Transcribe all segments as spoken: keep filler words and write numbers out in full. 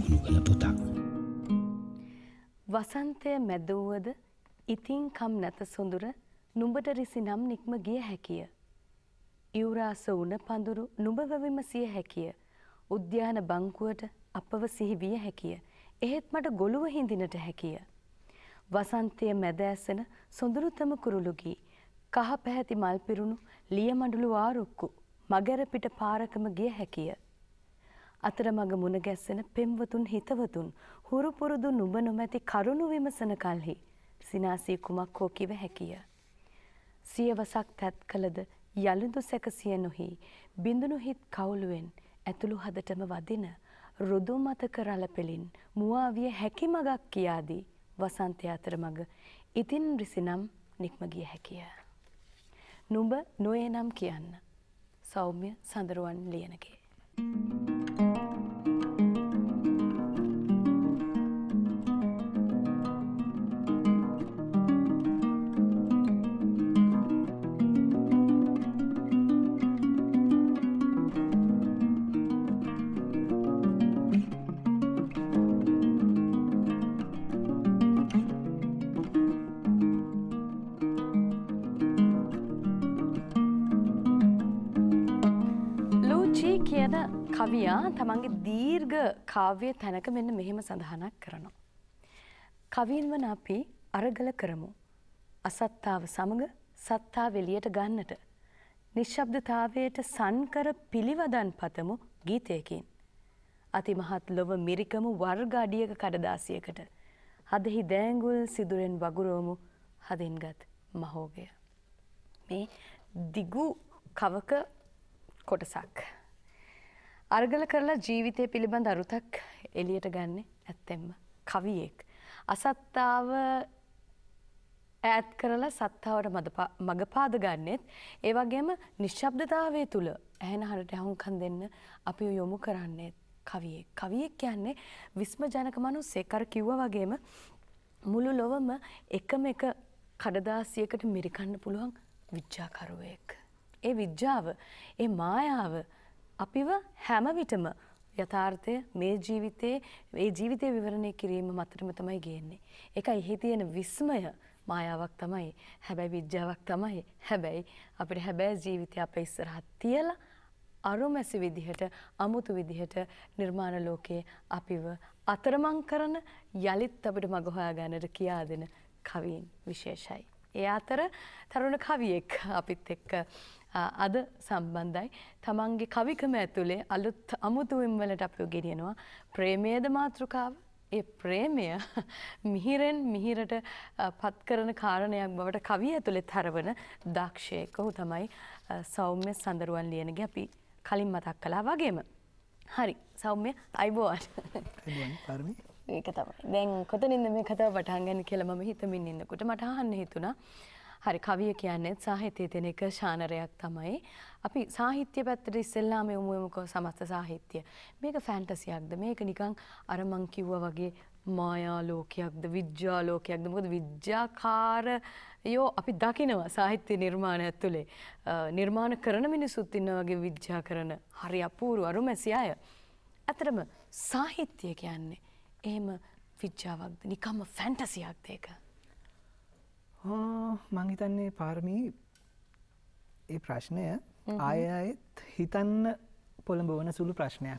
තිබුණු කළ පොතක්. වසන්තය මැදවුවද ඉතින් කම් නැත සොඳුර නුඹට රිසි නම් නික්ම ගිය හැකිය. ඉවුරාස උන පඳුරු නුඹව විමසිය හැකිය. උද්‍යාන බංකුවට අපව සිහි විය හැකිය. එහෙත් මට ගොළුව හිඳිනට හැකිය. වසන්තය මැද ඇසෙන සොඳුරුතම කුරුළුගී කහ පැහැති මල් පිරුණු ලිය මඩුළු ආරුක්කු මගැර පිට පාරකම ගිය හැකිය. අතරමඟ මුණ ගැස්සෙන පෙම්වතුන් හිතවතුන් හුරු පුරුදු නුඹ නොමැති කරුණු විමසන කල්හි සිනාසී කුමක් හෝ කිව හැකිය. සියවසක් තැත් කළද යළුඳු සැකසිය නොහි බිඳුණු හිත් කවුළුවෙන් ඇතුළු හදටම වදින රුදු මතක රළපෙලින් මුවාවිය හැකි මගක් කියාදී වසන්තය අතරමඟ ඉතින් රිසිනම් නික්ම ගිය හැකිය. නුඹ නොයේ නම් කියන්න. සෞම්‍ය සඳරුවන් ලියනගේ. කියන කවියා තමන්ගේ දීර්ඝ කාව්‍ය තැනක මෙන්න මෙහෙම සඳහනක් කරනවා. කවීන් වන අපි අරගල කරමු. අසත්තාව සමග සත්තාව එළියට ගන්නට. නිශ්ශබ්දතාවයට සන්කර පිළිවදන් පතමු ගීතයකින්. අතිමහත් ලොව මිරිකමු වර්ග අඩියක කඩදාසියකට. හදෙහි දෑංගුල් සිදුරෙන් වගුරුවමු හදින්ගත් මහෝගය. මේ දිගු කවක කොටසක්. අර්ගල කරලා ජීවිතය පිළිබඳ අරුතක් එළියට ගන්න ඇත්තෙන්ම කවියෙක්. අසත්තාව ඈත් කරලා සත්තාවට මගපාද ගන්නෙත් ඒ වගේම නිශ්ශබ්දතාවය තුල ඇහෙන හරට අහුම්කම් දෙන්න අපි යොමු කරන්නේ කවියෙක්. කවියෙක් කියන්නේ විස්මජනක මිනිස්සෙක්. අර කිව්වා වගේම මුළු ලොවම එකම එක කඩදාසියකට මිරිකන්න පුළුවන් විද්‍යාකරුවෙක්. ඒ විද්‍යාව, ඒ මායාව අපිව හැම විටම යථාර්ථය මේ ජීවිතේ මේ ජීවිතය විවරණය කිරීම මතටම තමයි ගේන්නේ. ඒකයි එහි තියෙන විස්මය මායාවක් තමයි. හැබැයි විද්‍යාවක් තමයි. හැබැයි අපිට හැබැයි ජීවිතය අපේ ඉස්සරහට තියලා අරුමැසි විදිහට අමුතු විදිහට නිර්මාණ ලෝකයේ අපිව අතරමං කරන යලිත් අපිට මඟ හොයා ගන්නට කියා දෙන කවීන් විශේෂයි. ඒ අතර තරුණ කවියෙක් අපිත් එක්ක අද සම්බන්ධයි. තමන්ගේ කවිකම ඇතුලේ අලුත් අමුතුවීම් වලට අපිව ගෙනියනවා. ප්‍රේමයේද මාතෘකාව. ඒ ප්‍රේමය මිහිරෙන් මිහිරට පත් කරන කාරණයක් බවට කවිය ඇතුලේ තරවන දක්ෂයෙක්. ඔහු තමයි සෞම්‍ය සඳරුවන් ලියනගේ අපි කලින් මතක් කළා වගේම. හරි සෞම්‍ය අයිබෝවන්. අයිබෝවන් පාරමි. ඒක තමයි. දැන් කොතනින්ද මේ කතාව පටන් ගන්න කියලා මම හිතමින් ඉන්නකොට මට අහන්න හිතුණා. හරි කවිය කියන්නේ සාහිත්‍යයේ තියෙන එක ශානරයක් තමයි. අපි සාහිත්‍ය පැත්තට ඉස්සෙල්ලාම යමු යමුකෝ සමස්ත සාහිත්‍ය. මේක ෆැන්ටසියක්ද? මේක නිකන් අර මං කිව්වා වගේ මායා ලෝකයක්ද? විද්‍යා ලෝකයක්ද? මොකද විද්‍යාකාරයෝ අපි දකිනවා සාහිත්‍ය නිර්මාණ ඇතුලේ. නිර්මාණ කරන මිනිසුත් ඉන්නා වගේ විද්‍යා කරන හරි අපූර්ව අරුමැසි අය. අතරම සාහිත්‍ය කියන්නේ එහෙම විද්‍යාවක්ද? නිකම්ම ෆැන්ටසියක්ද ඒක? මං හිතන්නේ පාරමී ඒ ප්‍රශ්නය ආය ආයෙත් හිතන්න පොළඹවන සුළු ප්‍රශ්නයක්.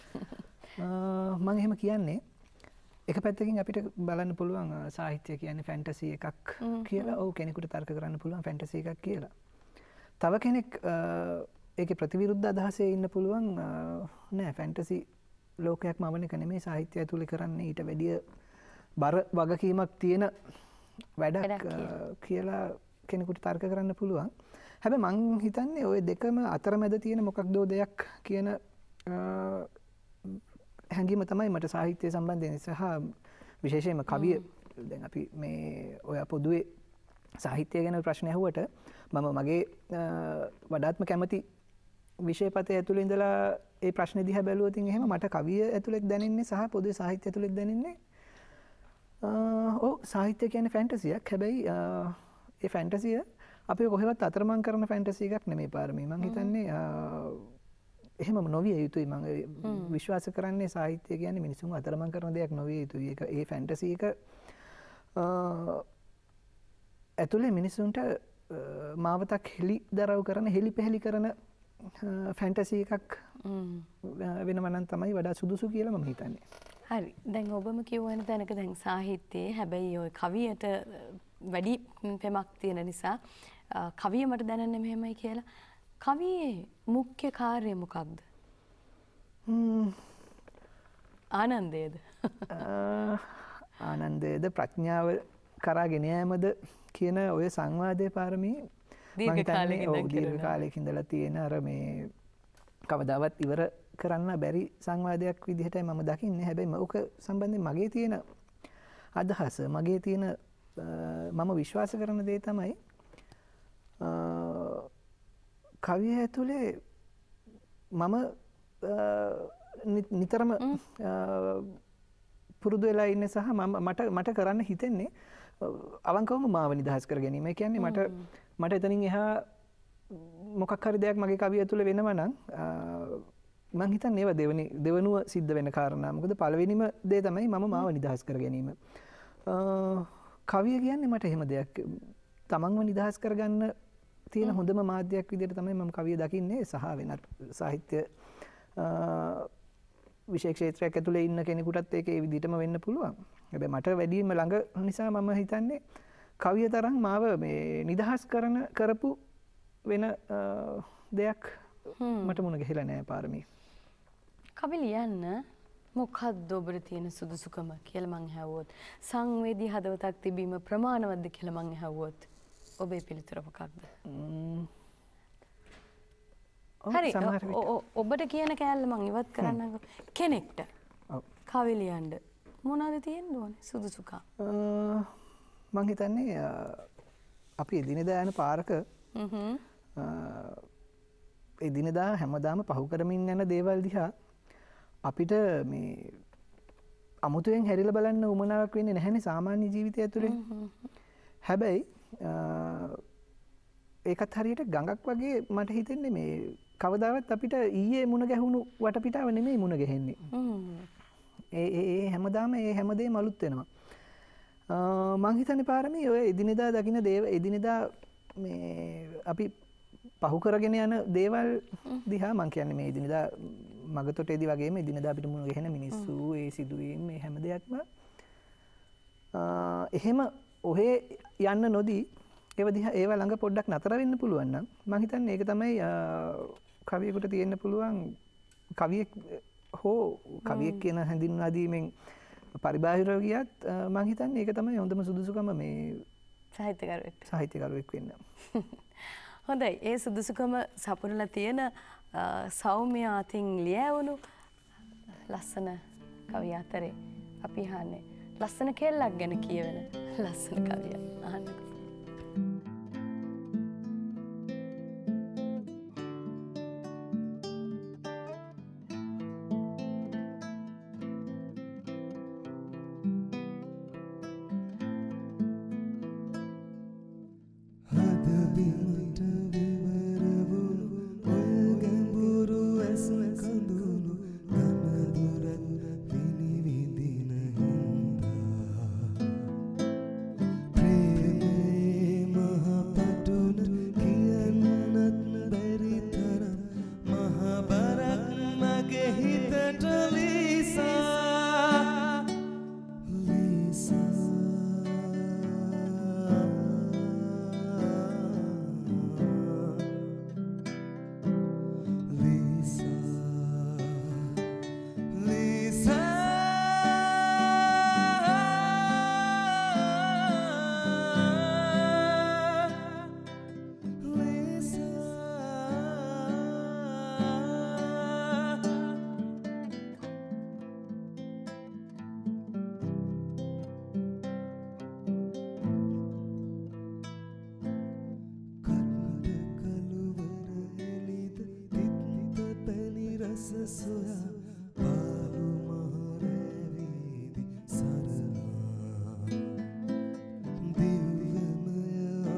මං එහෙම කියන්නේ එක පැත්තකින් අපිට බලන්න පුළුවන් සාහිත්‍ය කියන්නේ ෆැන්ටසි එකක් කියලා. ඔව් කෙනෙකුට තර්ක කරන්න පුළුවන් ෆැන්ටසි එකක් කියලා. තව කෙනෙක් ඒකේ ප්‍රතිවිරුද්ධ අදහසේ ඉන්න පුළුවන් නෑ ෆැන්ටසි ලෝකයක් මවන එක නෙමෙයි සාහිත්‍යය ඇතුලේ කරන්නේ ඊට වැඩිය බර වගකීමක් තියෙන වැඩක් කියලා කෙනෙකුට තර්ක කරන්න පුළුවන්. හැබැයි මං හිතන්නේ ওই දෙකම අතරමැද තියෙන මොකක්දෝ දෙයක් කියන හැඟීම තමයි මට සාහිත්‍යය සම්බන්ධයෙන් සහ විශේෂයෙන්ම කවිය දැන් අපි මේ ඔය පොදුවේ සාහිත්‍යය ගැන ප්‍රශ්න ඇහුවට මම මගේ වඩාත්ම කැමති විෂය පතේ ඇතුළේ ඉඳලා ඒ ප්‍රශ්නේ දිහා බැලුවොත් එහෙම මට කවිය ඇතුළේ දැනෙන්නේ සහ පොදුවේ සාහිත්‍යය ඇතුළේ දැනෙන්නේ ඔව් සාහිත්‍ය කියන්නේ ෆැන්ටසියක්. හැබැයි ඒ ෆැන්ටසිය අපි කොහෙවත් අතරමං කරන ෆැන්ටසි එකක් නෙමෙයි පාරමී. මම හිතන්නේ එහෙම නොවිය යුතුයි මම විශ්වාස කරන්නේ සාහිත්‍යය කියන්නේ මිනිසුන් අතරමං කරන දෙයක් නොවිය යුතුයි. ඒක ඒ ෆැන්ටසි එක ඇතුලේ මිනිසුන්ට මාවතක් හෙලි දරව් කරන හෙලි පැහැලි කරන ෆැන්ටසි එකක් වෙනවා නම් තමයි වඩා සුදුසු කියලා මම හිතන්නේ. හරි. දැන් ඔබම කියවන තැනක දැන් සාහිත්‍යයේ හැබැයි ඔය කවියට වැඩි පෙමක් තියෙන නිසා කවිය මට දැනන්නේ මෙහෙමයි කියලා. කවියේ මුඛ්‍ය කාර්යය මොකක්ද? ආනන්දයේද? ආනන්දයේද ප්‍රඥාව කරා ගෙන යාමද කියන ඔය සංවාදයේ පාරමී දීර්ඝ කාලයකින් දීර්ඝ කාලයක ඉඳලා තියෙන අර මේ කවදාවත් ඉවර කරන්න බැරි සංවාදයක් විදිහටයි මම දකින්නේ. හැබැයි මම ඔක සම්බන්ධයෙන් මගේ තියෙන අදහස මගේ තියෙන මම විශ්වාස කරන දේ තමයි කවිය ඇතුලේ මම නිතරම පුරුදු වෙලා ඉන්නේ සහ මම මට මට කරන්න හිතෙන්නේ අවංකවම මාව නිදහස් කර ගැනීම. ඒ කියන්නේ මට මට එතනින් එහා මොකක් හරි දෙයක් මගේ කවිය ඇතුලේ වෙනවා නම් මං හිතන්නේ ඒව දෙවෙනි දෙවනුව සිද්ධ වෙන කාරණා. මොකද පළවෙනිම දේ තමයි මම මාව නිදහස් කර ගැනීම. කවිය කියන්නේ මට එහෙම දෙයක්. තමන්ව නිදහස් කරගන්න තියෙන හොඳම මාධ්‍යයක් විදිහට තමයි මම කවිය දකින්නේ. සහ වෙනත් සාහිත්‍ය විශේෂ ක්ෂේත්‍රයක් ඇතුලේ ඉන්න කෙනෙකුටත් ඒක ඒ විදිහටම වෙන්න පුළුවන්. හැබැයි මට වැඩිම ළඟ නිසා මම හිතන්නේ කවිය තරම් මාව මේ නිදහස් කරන කරපු වෙන දෙයක් මට මුණ ගැහිලා නෑ පාරමී. කවි ලියන්න මොකක්ද ඔබට තියෙන සුදුසුකම කියලා මං ඇහුවොත්, සංවේදී හදවතක් තිබීම ප්‍රමාණවත්ද කියලා මං ඇහුවොත් ඔබේ පිළිතුර මොකක්ද? හරි, ඔබට කියන කෑල්ල මං ඉවත් කරන්නකෝ. කෙනෙක්ට කවි ලියන්න මොනවද තියෙන්න ඕනේ සුදුසුකම්? මං හිතන්නේ අපි එදිනෙදා යන පාරක එදිනෙදා හැමදාම පහු කරමින් යන දේවල් දිහා අපිට මේ අමුතුවෙන් හැරිලා බලන්න උවමනාවක් වෙන්නේ නැහැනේ සාමාන්‍ය ජීවිතය ඇතුලේ. හැබැයි ඒකත් හරියට ගඟක් වගේ මට හිතෙන්නේ මේ කවදාවත් අපිට ඊයේ මුණ ගැහුණු වටපිටාව නෙමෙයි මුණ ගැහෙන්නේ. ඒ ඒ හැමදාම ඒ හැමදේම අලුත් වෙනවා. මං හිතන්නේ පාරමී ඔය එදිනෙදා දකින්න දේව එදිනෙදා මේ අපි පහු කරගෙන යන දේවල් දිහා මං කියන්නේ මේ එදිනෙදා මගතොටේදී වගේම එදිනෙදා අපිට මුණ ගැහෙන මිනිස්සු ඒ සිදුවීම් මේ හැම දෙයක්ම එහෙම ඔහේ යන්න නොදී ඒව දිහා ඒව ළඟ පොඩ්ඩක් නතර වෙන්න පුළුවන් නම් මං හිතන්නේ ඒක තමයි කවියෙකුට තියෙන්න පුළුවන් කවියෙක් හෝ කවියෙක් කියන හැඳින්වා දීමෙන් පරිබාහිරව ගියත් මං හිතන්නේ ඒක තමයි හොඳම සුදුසුකම මේ සාහිත්‍යකරුවෙක් සාහිත්‍යකරුවෙක් වෙන්න. හොඳයි. ඒ සුදුසුකම සපුරලා තියෙන සෞම්‍ය අතින් ලියවුණු ලස්සන කවිය අතරේ අපි අහන්නේ ලස්සන කෙල්ලක් ගැන කියවෙන ලස්සන කවිය අහන්නකෝ.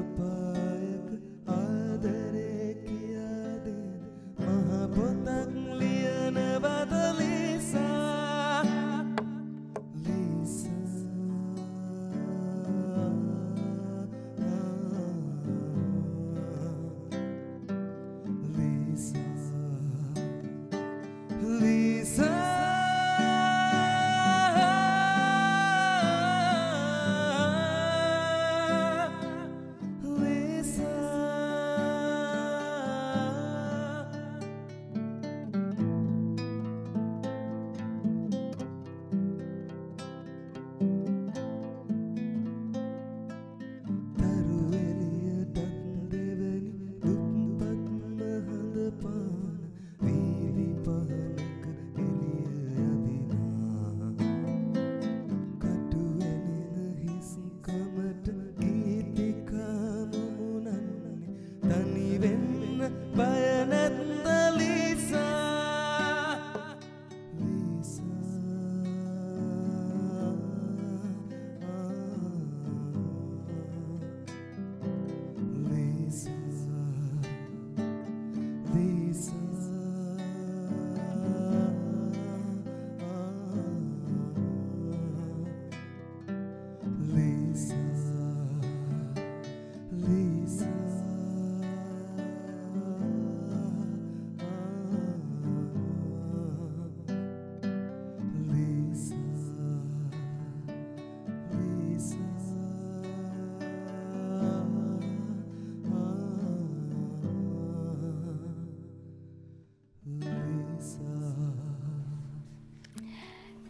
පොතක්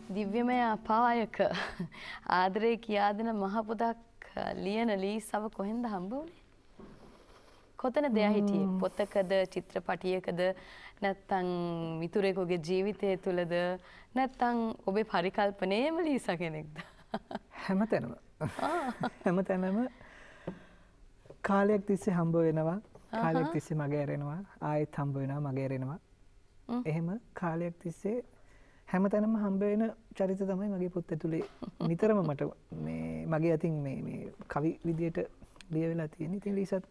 දිව්‍යමය අපායක ආදරේ කියා දෙන මහ පොතක් ලියන ලීසාව කොහෙන්ද හම්බ වුනේ? කොතනද එයා හිටියේ? පොතකද, චිත්‍රපටියකද, නැත්නම් මිතුරෙකුගේ ජීවිතය තුළද, නැත්නම් ඔබේ පරිකල්පනයේම ලීසා කෙනෙක්ද? හැමතැනම. හැමතැනම කාලයක් තිස්සේ හම්බ වෙනවා. කාලයක් තිස්සේ මගේ ඇරෙනවා. ආයෙත් හම්බ වෙනවා, මගේ ඇරෙනවා. එහෙම කාලයක් තිස්සේ හැමතැනම හම්බ වෙන චරිත තමයි මගේ පොත් ඇතුලේ නිතරම මට මේ මගේ අතින් මේ මේ කවි විදියට ලියවිලා තියෙන. ඉතින් ලීසත්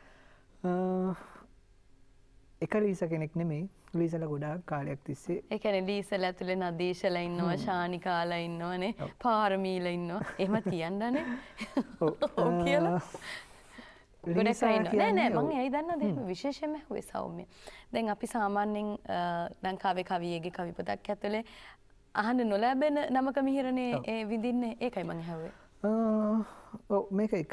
එක ලීසා කෙනෙක් නෙමෙයි. ලීසලා ගොඩාක් කාලයක් තිස්සේ. ඒ කියන්නේ ලීසලා ඇතුලේ නදීෂලා ඉන්නවා, ශානිකාලා ඉන්නවනේ, පාරමීලා ඉන්නවා. එහෙම තියන්නනේ. ඔව් කියලා. ගොඩක් අය ඉන්නවා. නෑ නෑ මම ඇයි දන්නවද එහෙම විශේෂයෙන්ම හුවේ සෞම්‍ය. දැන් අපි සාමාන්‍යයෙන් ලංකාවේ කවියේගේ කවි පොතක් ඇතුලේ අහන්න නොලැබෙන නමක මිහිරනේ ඒ විඳින්නේ. ඒකයි මම ඇහුවේ. ඔව් මේක එක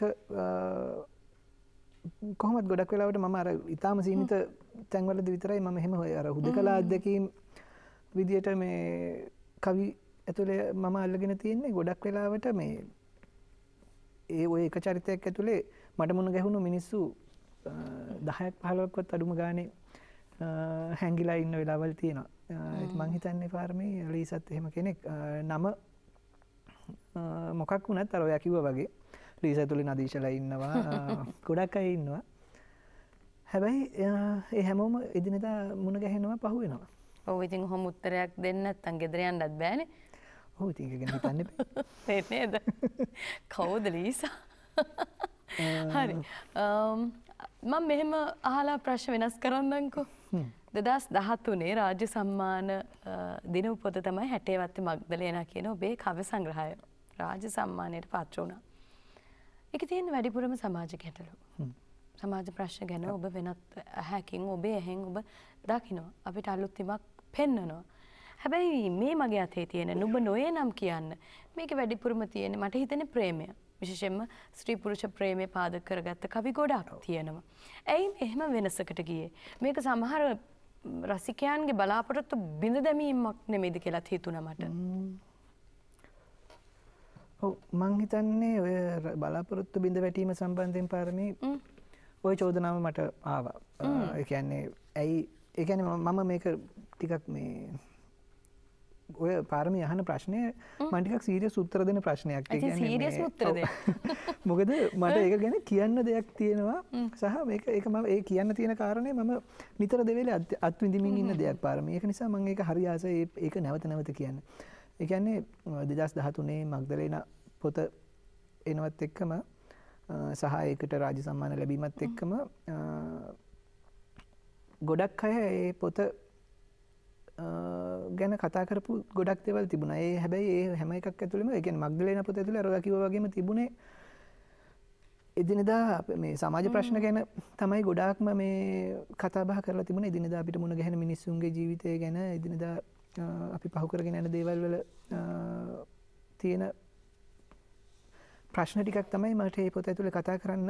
කොහොමද ගොඩක් වෙලාවට මම අර ඊටාම සීමිත තැන්වලදී විතරයි මම එහෙම ඔය අර හුදකලා අත්දැකීම් විදියට මේ කවි ඇතුලේ මම අල්ලගෙන තියෙන්නේ. ගොඩක් වෙලාවට මේ ඒ ඔය එක චරිතයක් ඇතුලේ මට මුණ ගැහුණු මිනිස්සු දහයක් පහළොවක්වත් අඩුම ගානේ හැංගිලා ඉන්න වෙලාවල් තියෙනවා. ඉතින් මං හිතන්නේ පාරමී ලීසත් එහෙම කෙනෙක්. නම මොකක් වුණත් අර ඔයා කිව්වා වගේ ලීසා ඇතුලේ නදීෂලා ඉන්නවා, ගොඩක් අය ඉන්නවා. හැබැයි ඒ හැමෝම එදිනෙදා මුණ ගැහෙනවා, පහු වෙනවා. ඔව් ඉතින් ඔහොම උත්තරයක් දෙන්න නැත්නම් ගෙදර යන්නත් බෑනේ. ඔව් ඉතින් ඒක ගැන හිතන්න එපා. නේද? කවුද ලීසා? හරි. මම මෙහෙම අහලා ප්‍රශ්න වෙනස් කරන්නම්කෝ. දෙදහස් දහතුනේ රාජ්‍ය සම්මාන දින පොත තමයි හැටේවත්තේ මග්දලේනා කියන ඔබේ කවි සංග්‍රහය රාජ්‍ය සම්මානයට පාත්‍ර වුණා. ඒකේ තියෙන වැඩිපුරම සමාජ ගැටලු. සමාජ ප්‍රශ්න ගැන ඔබ වෙනත් ඇහැකින් ඔබේ ඇහෙන් ඔබ දකිනවා. අපිට අලුත්ීමක් පෙන්වනවා. හැබැයි මේ මගේ අතේ තියෙන නුඹ නොයේ නම් කියන්න මේකේ වැඩිපුරම තියෙන්නේ මට හිතෙන්නේ ප්‍රේමය. විශේෂයෙන්ම ස්ත්‍රී පුරුෂ ප්‍රේමය පාදක කරගත්ත කවි ගොඩක් තියෙනවා. ඇයි එහෙම වෙනසකට ගියේ? මේක සමහර රසිකයන්ගේ බලාපොරොත්තු බිඳ දැමීමක් නෙමෙයිද කියලා හිතුණා මට. ඔව් මං හිතන්නේ ඔය බලාපොරොත්තු බිඳ වැටීම සම්බන්ධයෙන් පාරමී ඔය චෝදනාව මට ආවා. ඒ කියන්නේ ඇයි ඒ කියන්නේ මම මේක ටිකක් මේ ඔය පාරමී අහන ප්‍රශ්නය මම ටිකක් සීරියස් උත්තර දෙන ප්‍රශ්නයක්. ඒ කියන්නේ සීරියස් උත්තර දෙන්න. මොකද මට ඒක ගැන කියන්න දෙයක් තියෙනවා සහ මේක ඒක මම ඒ කියන්න තියෙන කාරණේ මම නිතර දෙවෙලේ අත්විඳින්මින් ඉන්න දෙයක් පාරමී. ඒක නිසා මම ඒක හරි ආසයි ඒක නැවත නැවත කියන්න. ඒ කියන්නේ දෙදහස් දහතුනේ මග්දලේනා පොත එනවත් එක්කම සහ ඒකට රාජ්‍ය සම්මාන ලැබීමත් එක්කම ගොඩක් අය ඒ පොත ගැන කතා කරපු ගොඩක් දේවල් තිබුණා. ඒ හැබැයි ඒ හැම එකක් ඇතුළෙම ඒ කියන්නේ මග්දලේනා පොත ඇතුළේ අර ඔයා කිව්වා වගේම තිබුණේ එදිනෙදා මේ සමාජ ප්‍රශ්න ගැන තමයි ගොඩාක්ම මේ කතා බහ කරලා තිබුණේ. එදිනෙදා අපිට මුණ ගැහෙන මිනිස්සුන්ගේ ජීවිතය ගැන, එදිනෙදා අපි පහු කරගෙන යන දේවල් වල තියෙන ප්‍රශ්න ටිකක් තමයි මට මේ පොත ඇතුළේ කතා කරන්න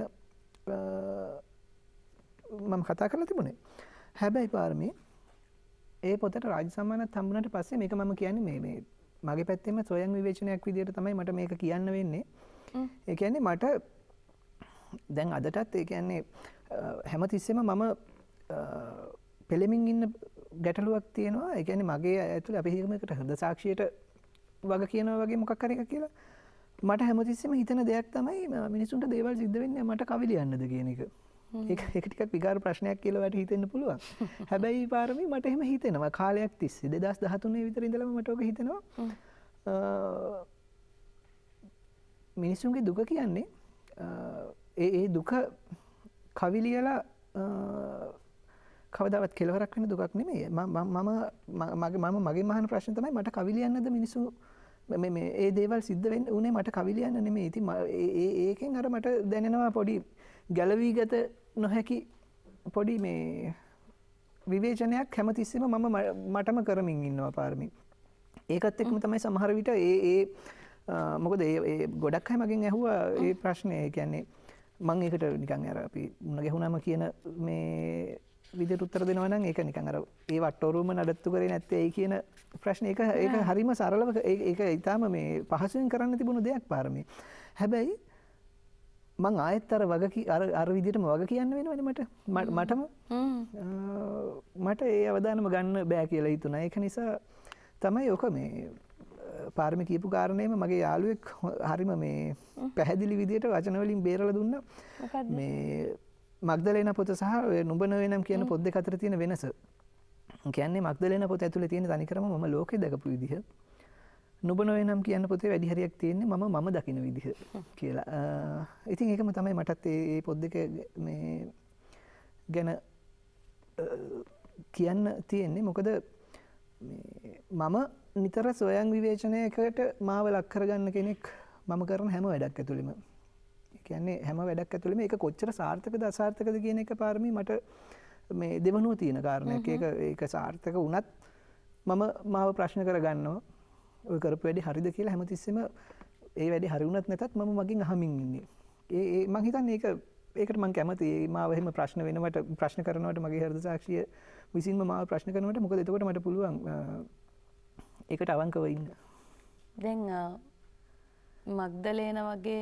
මම කතා කරලා තිබුණේ. හැබැයි පාරමී ඒ පොතට රාජ්‍ය සම්මානත් හම්බුනට පස්සේ මේක මම කියන්නේ මේ මේ මගේ පැත්තෙම සොයන් විවේචනයක් විදියට තමයි මට මේක කියන්න වෙන්නේ. ඒ කියන්නේ මට දැන් අදටත් ඒ කියන්නේ හැමතිස්සෙම මම පෙළෙමින් ඉන්න ගැටලුවක් තියෙනවා. ඒ කියන්නේ මගේ ඇතුලේ අපි හිතමුකට හෘද සාක්ෂියට වග කියනවා වගේ මොකක් හරි එකක් කියලා. මට හැමතිස්සෙම හිතන දෙයක් තමයි මිනිසුන්ට දේවල් සිද්ධ වෙන්නේ මට කවි ලියන්නද කියන එක. ඒක ඒක ටිකක් විකාර ප්‍රශ්නයක් කියලා වට හිතෙන්න පුළුවන්. හැබැයි පාරමී මට එහෙම හිතෙනවා කාලයක් තිස්සේ දෙදහස් දහතුනේ විතර ඉඳලම මට ඔක හිතෙනවා. මිනිසුන්ගේ දුක කියන්නේ ඒ ඒ දුක කවි ලියලා කවදාවත් කෙලවරක් වෙන දුකක් නෙමෙයි. මම මගේ මම මගේ මහන ප්‍රශ්න තමයි මට කවි ලියන්නද මිනිස්සු මේ මේ ඒ දේවල් සිද්ධ වෙන්නේ උනේ මට කවි ලියන්න නෙමෙයි. ඉතින් ඒ ඒකෙන් අර මට දැනෙනවා පොඩි ගැලවී ගත නොහැකි පොඩි මේ විවේචනයක් හැමතිස්සෙම මම මටම කරමින් ඉන්නවා පාරමී. ඒකත් එක්කම තමයි සමහර විට ඒ ඒ මොකද ඒ ගොඩක් අය මගෙන් ඇහුවා ඒ ප්‍රශ්නේ. ඒ කියන්නේ මම ඒකට නිකන් අර අපි මුණ ගැහුණාම කියන මේ විදිහට උත්තර දෙනවා නම් ඒක නිකන් අර ඒ වට්ටෝරුවම නඩත්තු කරේ නැත්තේ ඇයි කියන ප්‍රශ්නේ ඒක ඒක හරිම සරලව ඒක ඊටාම මේ පහසුවෙන් කරන්න තිබුණු දෙයක් පාරමී. හැබැයි මං ආයෙත් අර වග අර අර විදිහටම වග කියන්න වෙනවනේ මට මටම මට ඒ අවදානම ගන්න බෑ කියලා හිතුණා. ඒක නිසා තමයි ඔක මේ පාරමි කියපු කාරණේම මගේ යාළුවෙක් හරිම මේ පැහැදිලි විදිහට වචන වලින් බේරලා දුන්නා. මේ මග්දලේන පොත සහ නුඹ නොවේ නම් කියන පොත් දෙක අතර තියෙන වෙනස. කියන්නේ මග්දලේන පොත ඇතුලේ තියෙන තනිකරම මම ලෝකේ දැකපු විදිහ. නුඹ නොවේ නම් කියන පොතේ වැඩි හරියක් තියෙන්නේ මම මම දකින විදිහ කියලා. ඉතින් ඒකම තමයි මටත් මේ පොත් දෙක මේ ගැන කියන්න තියෙන්නේ. මොකද මම නිතර සොයන් විවේචනයකට මාව ලක් කරගන්න කෙනෙක් මම කරන හැම වැඩක් ඇතුළෙම. ඒ කියන්නේ හැම වැඩක් ඇතුළෙම ඒක කොච්චර සාර්ථකද අසාර්ථකද කියන එක පාරමී මට මේ දෙවනුව තියෙන කාරණයක්. ඒක ඒක සාර්ථක වුණත් මම මාව ප්‍රශ්න කරගන්නවා. ඔය කරපු වැඩි හරිද කියලා හැමතිස්සෙම ඒ වැඩි හරි වුණත් නැතත් මම මගෙන් අහමින් ඉන්නේ. ඒ ඒ මං හිතන්නේ ඒක ඒකට මං කැමතියි. මාව එහෙම ප්‍රශ්න වෙනවට ප්‍රශ්න කරනවට මගේ හෘද සාක්ෂිය විසින්ම මාව ප්‍රශ්න කරනවට මොකද එතකොට මට පුළුවන් ඒකට අවංකව ඉන්න. දැන් මග්දලේන වගේ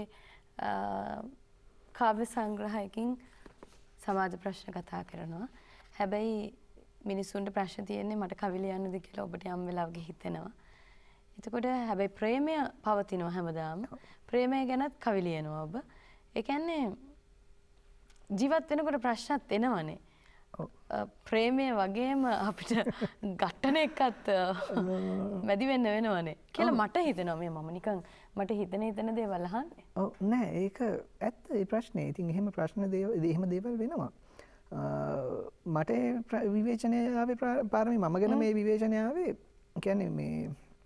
කාව්‍ය සංග්‍රහයකින් සමාජ ප්‍රශ්න කතා කරනවා. හැබැයි මිනිස්සුන්ට ප්‍රශ්න තියෙන්නේ මට කවි ලියන්නද කියලා ඔබට යම් වෙලාවක හිතෙනවා. එතකොට හැබැයි ප්‍රේමය පවතිනවා හැමදාම. ප්‍රේමය ගැනත් කවි ලියනවා ඔබ. ඒ කියන්නේ ජීවත් වෙනකොට ප්‍රශ්නත් එනවනේ. ප්‍රේමය වගේම අපිට ඝට්ටන එකත් මැදි වෙන්න වෙනවනේ කියලා මට හිතෙනවා. මේ මම නිකන් මට හිතෙන හිතන දේවල් අහන්නේ. ඔව් නෑ ඒක ඇත්ත ඒ ප්‍රශ්නේ. ඉතින් එහෙම ප්‍රශ්න දේවල් එහෙම දේවල් වෙනවා. මට විවේචනය ආවේ පාරමී මම ගැන මේ විවේචනය ආවේ කියන්නේ මේ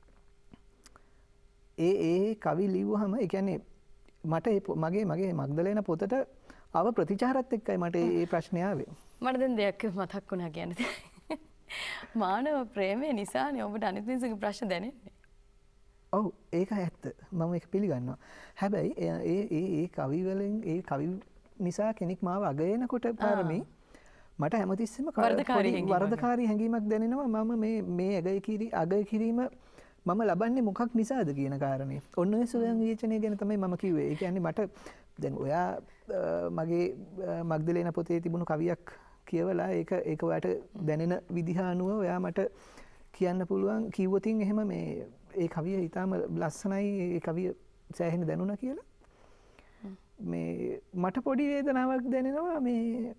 ඒ ඒ කවි ලිව්වහම ඒ කියන්නේ මට මගේ මගේ මග්දලේන පොතට ආව ප්‍රතිචාරත් එක්කයි මට ඒ ප්‍රශ්නේ ආවේ. මට දැන් දෙයක් මතක් වුණා කියන්නේ. මානව ප්‍රේමය නිසානේ ඔබට අනිත් මිනිස්සුගේ ප්‍රශ්න දැනෙන්නේ. ඔව් ඒක ඇත්ත. මම ඒක පිළිගන්නවා. හැබැයි ඒ ඒ ඒ කවි වලින් ඒ කවි නිසා කෙනෙක් මාව අගයනකොට පාරමී මට හැමතිස්සෙම වරදකාරී හැඟීමක් දැනෙනවා. මම මේ මේ අගය කිරි අගය කිරීම මම ලබන්නේ මොකක් නිසාද කියන කාරණේ. ඔන්න ඔය සොයන් විවේචනය ගැන තමයි මම කිව්වේ. ඒ කියන්නේ මට දැන් ඔයා මගේ මග්දලේන පොතේ තිබුණු කවියක් කියවලා ඒක ඒක ඔයාට දැනෙන විදිහ අනුව ඔයා මට කියන්න පුළුවන් කිව්වොතින් එහෙම මේ ඒ කවිය ඊටාම ලස්සනයි ඒ කවිය සෑහෙන දැනුණා කියලා. මේ මට පොඩි වේදනාවක් දැනෙනවා මේ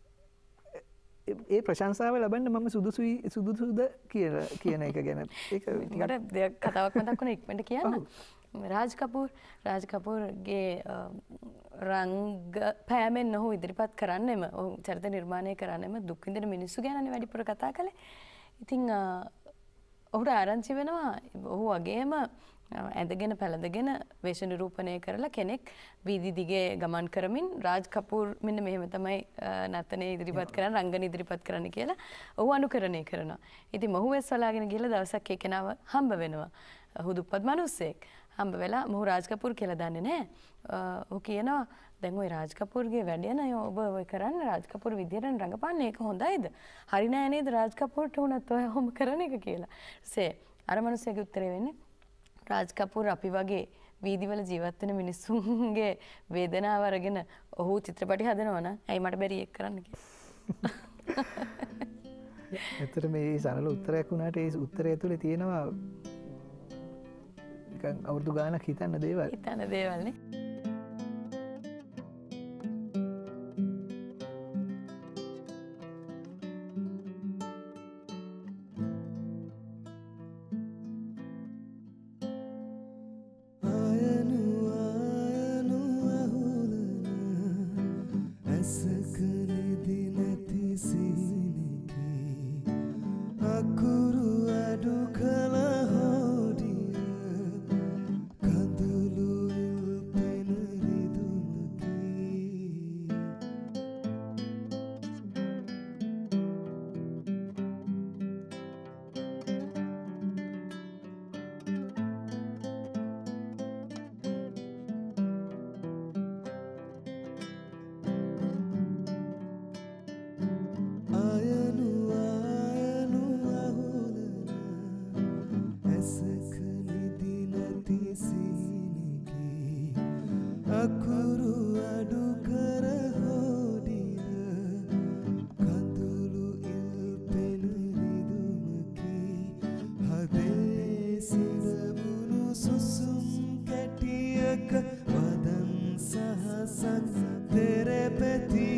ඒ ප්‍රශංසාව ලබන්න මම සුදුසුයි සුදුසුද කියලා කියන එක ගැන. ඒක මට දෙයක් කතාවක් මතක් වුණා ඉක්මනට කියන්න. රාජ් කපූර් රාජ් කපූර්ගේ රංග පෑමෙන් ඔහු ඉදිරිපත් කරන්නෙම ඔහු චරිත නිර්මාණය කරන්නෙම දුක් විඳින මිනිස්සු ගැනනේ වැඩිපුර කතා කළේ. ඉතින් ඔහුට ආරංචි වෙනවා ඔහු වගේම ඇඳගෙන පැළඳගෙන වේශ නිරූපණය කරලා කෙනෙක් වීදි දිගේ ගමන් කරමින් රාජ් කපූර් මෙන්න මෙහෙම තමයි නර්තනයේ ඉදිරිපත් කරන්න රංගන ඉදිරිපත් කරන්න කියලා ඔහු අනුකරණය කරනවා. ඉතින් මොහු වෙස් වලාගෙන ගිහලා දවසක් ඒ කෙනාව හම්බ වෙනවා. ඔහු දුප්පත් මිනිස්සෙක්. හම්බ වෙලා මොහු රාජ් කපූර් කියලා දන්නේ නැහැ. ඔහු කියනවා දැන් ওই රාජ් කපූර්ගේ වැඩේ නෑ ඔබ ඔය කරන්න රාජ් කපූර් විදියට රඟපාන්න ඒක හොඳයිද? හරි නෑ නේද රාජ් කපූර්ට උනත් ඔය හොම කරන එක කියලා. සේ අර මිනිස්සෙගේ උත්තරේ වෙන්නේ රාජ් කපූර් අපි වගේ වීදිවල ජීවත් වෙන මිනිස්සුන්ගේ වේදනාව අරගෙන ඔහු චිත්‍රපටි හදනවා නම් ඇයි මට බැරි ඒක කරන්න කියලා. ඇත්තට මේ සරල උත්තරයක් වුණාට ඒ උත්තරය ඇතුලේ තියෙනවා නිකන් අවුරුදු ගානක් හිතන්න දේවල්. හිතන්න දේවල් නේ. Kandulu එක වදන් සහසක් තෙරපෙති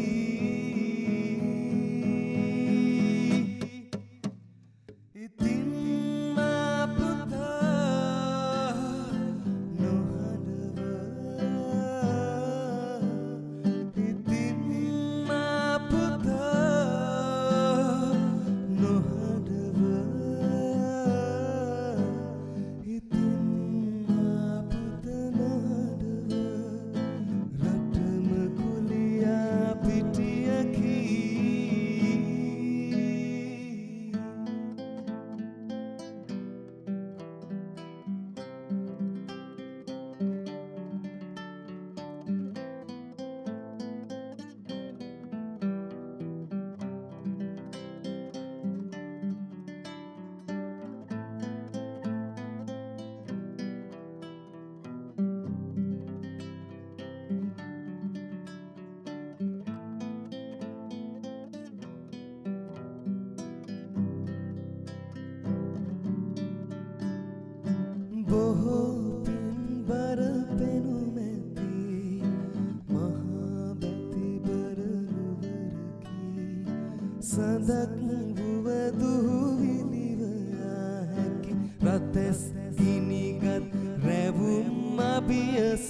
ඉතින් මා පුතා නොහඬව ඉතින් මා පුතා නොහඬව ඉතින් මා පුත නොහඬව රටම කුලියා පිටියකි බොහෝ පින්බර පෙනුමැති මහා බැතිබර නුවරකි සඳක් වුවදුවිලිවයා හැකි රතැස් ගිනිගත් රැවුම් අභියස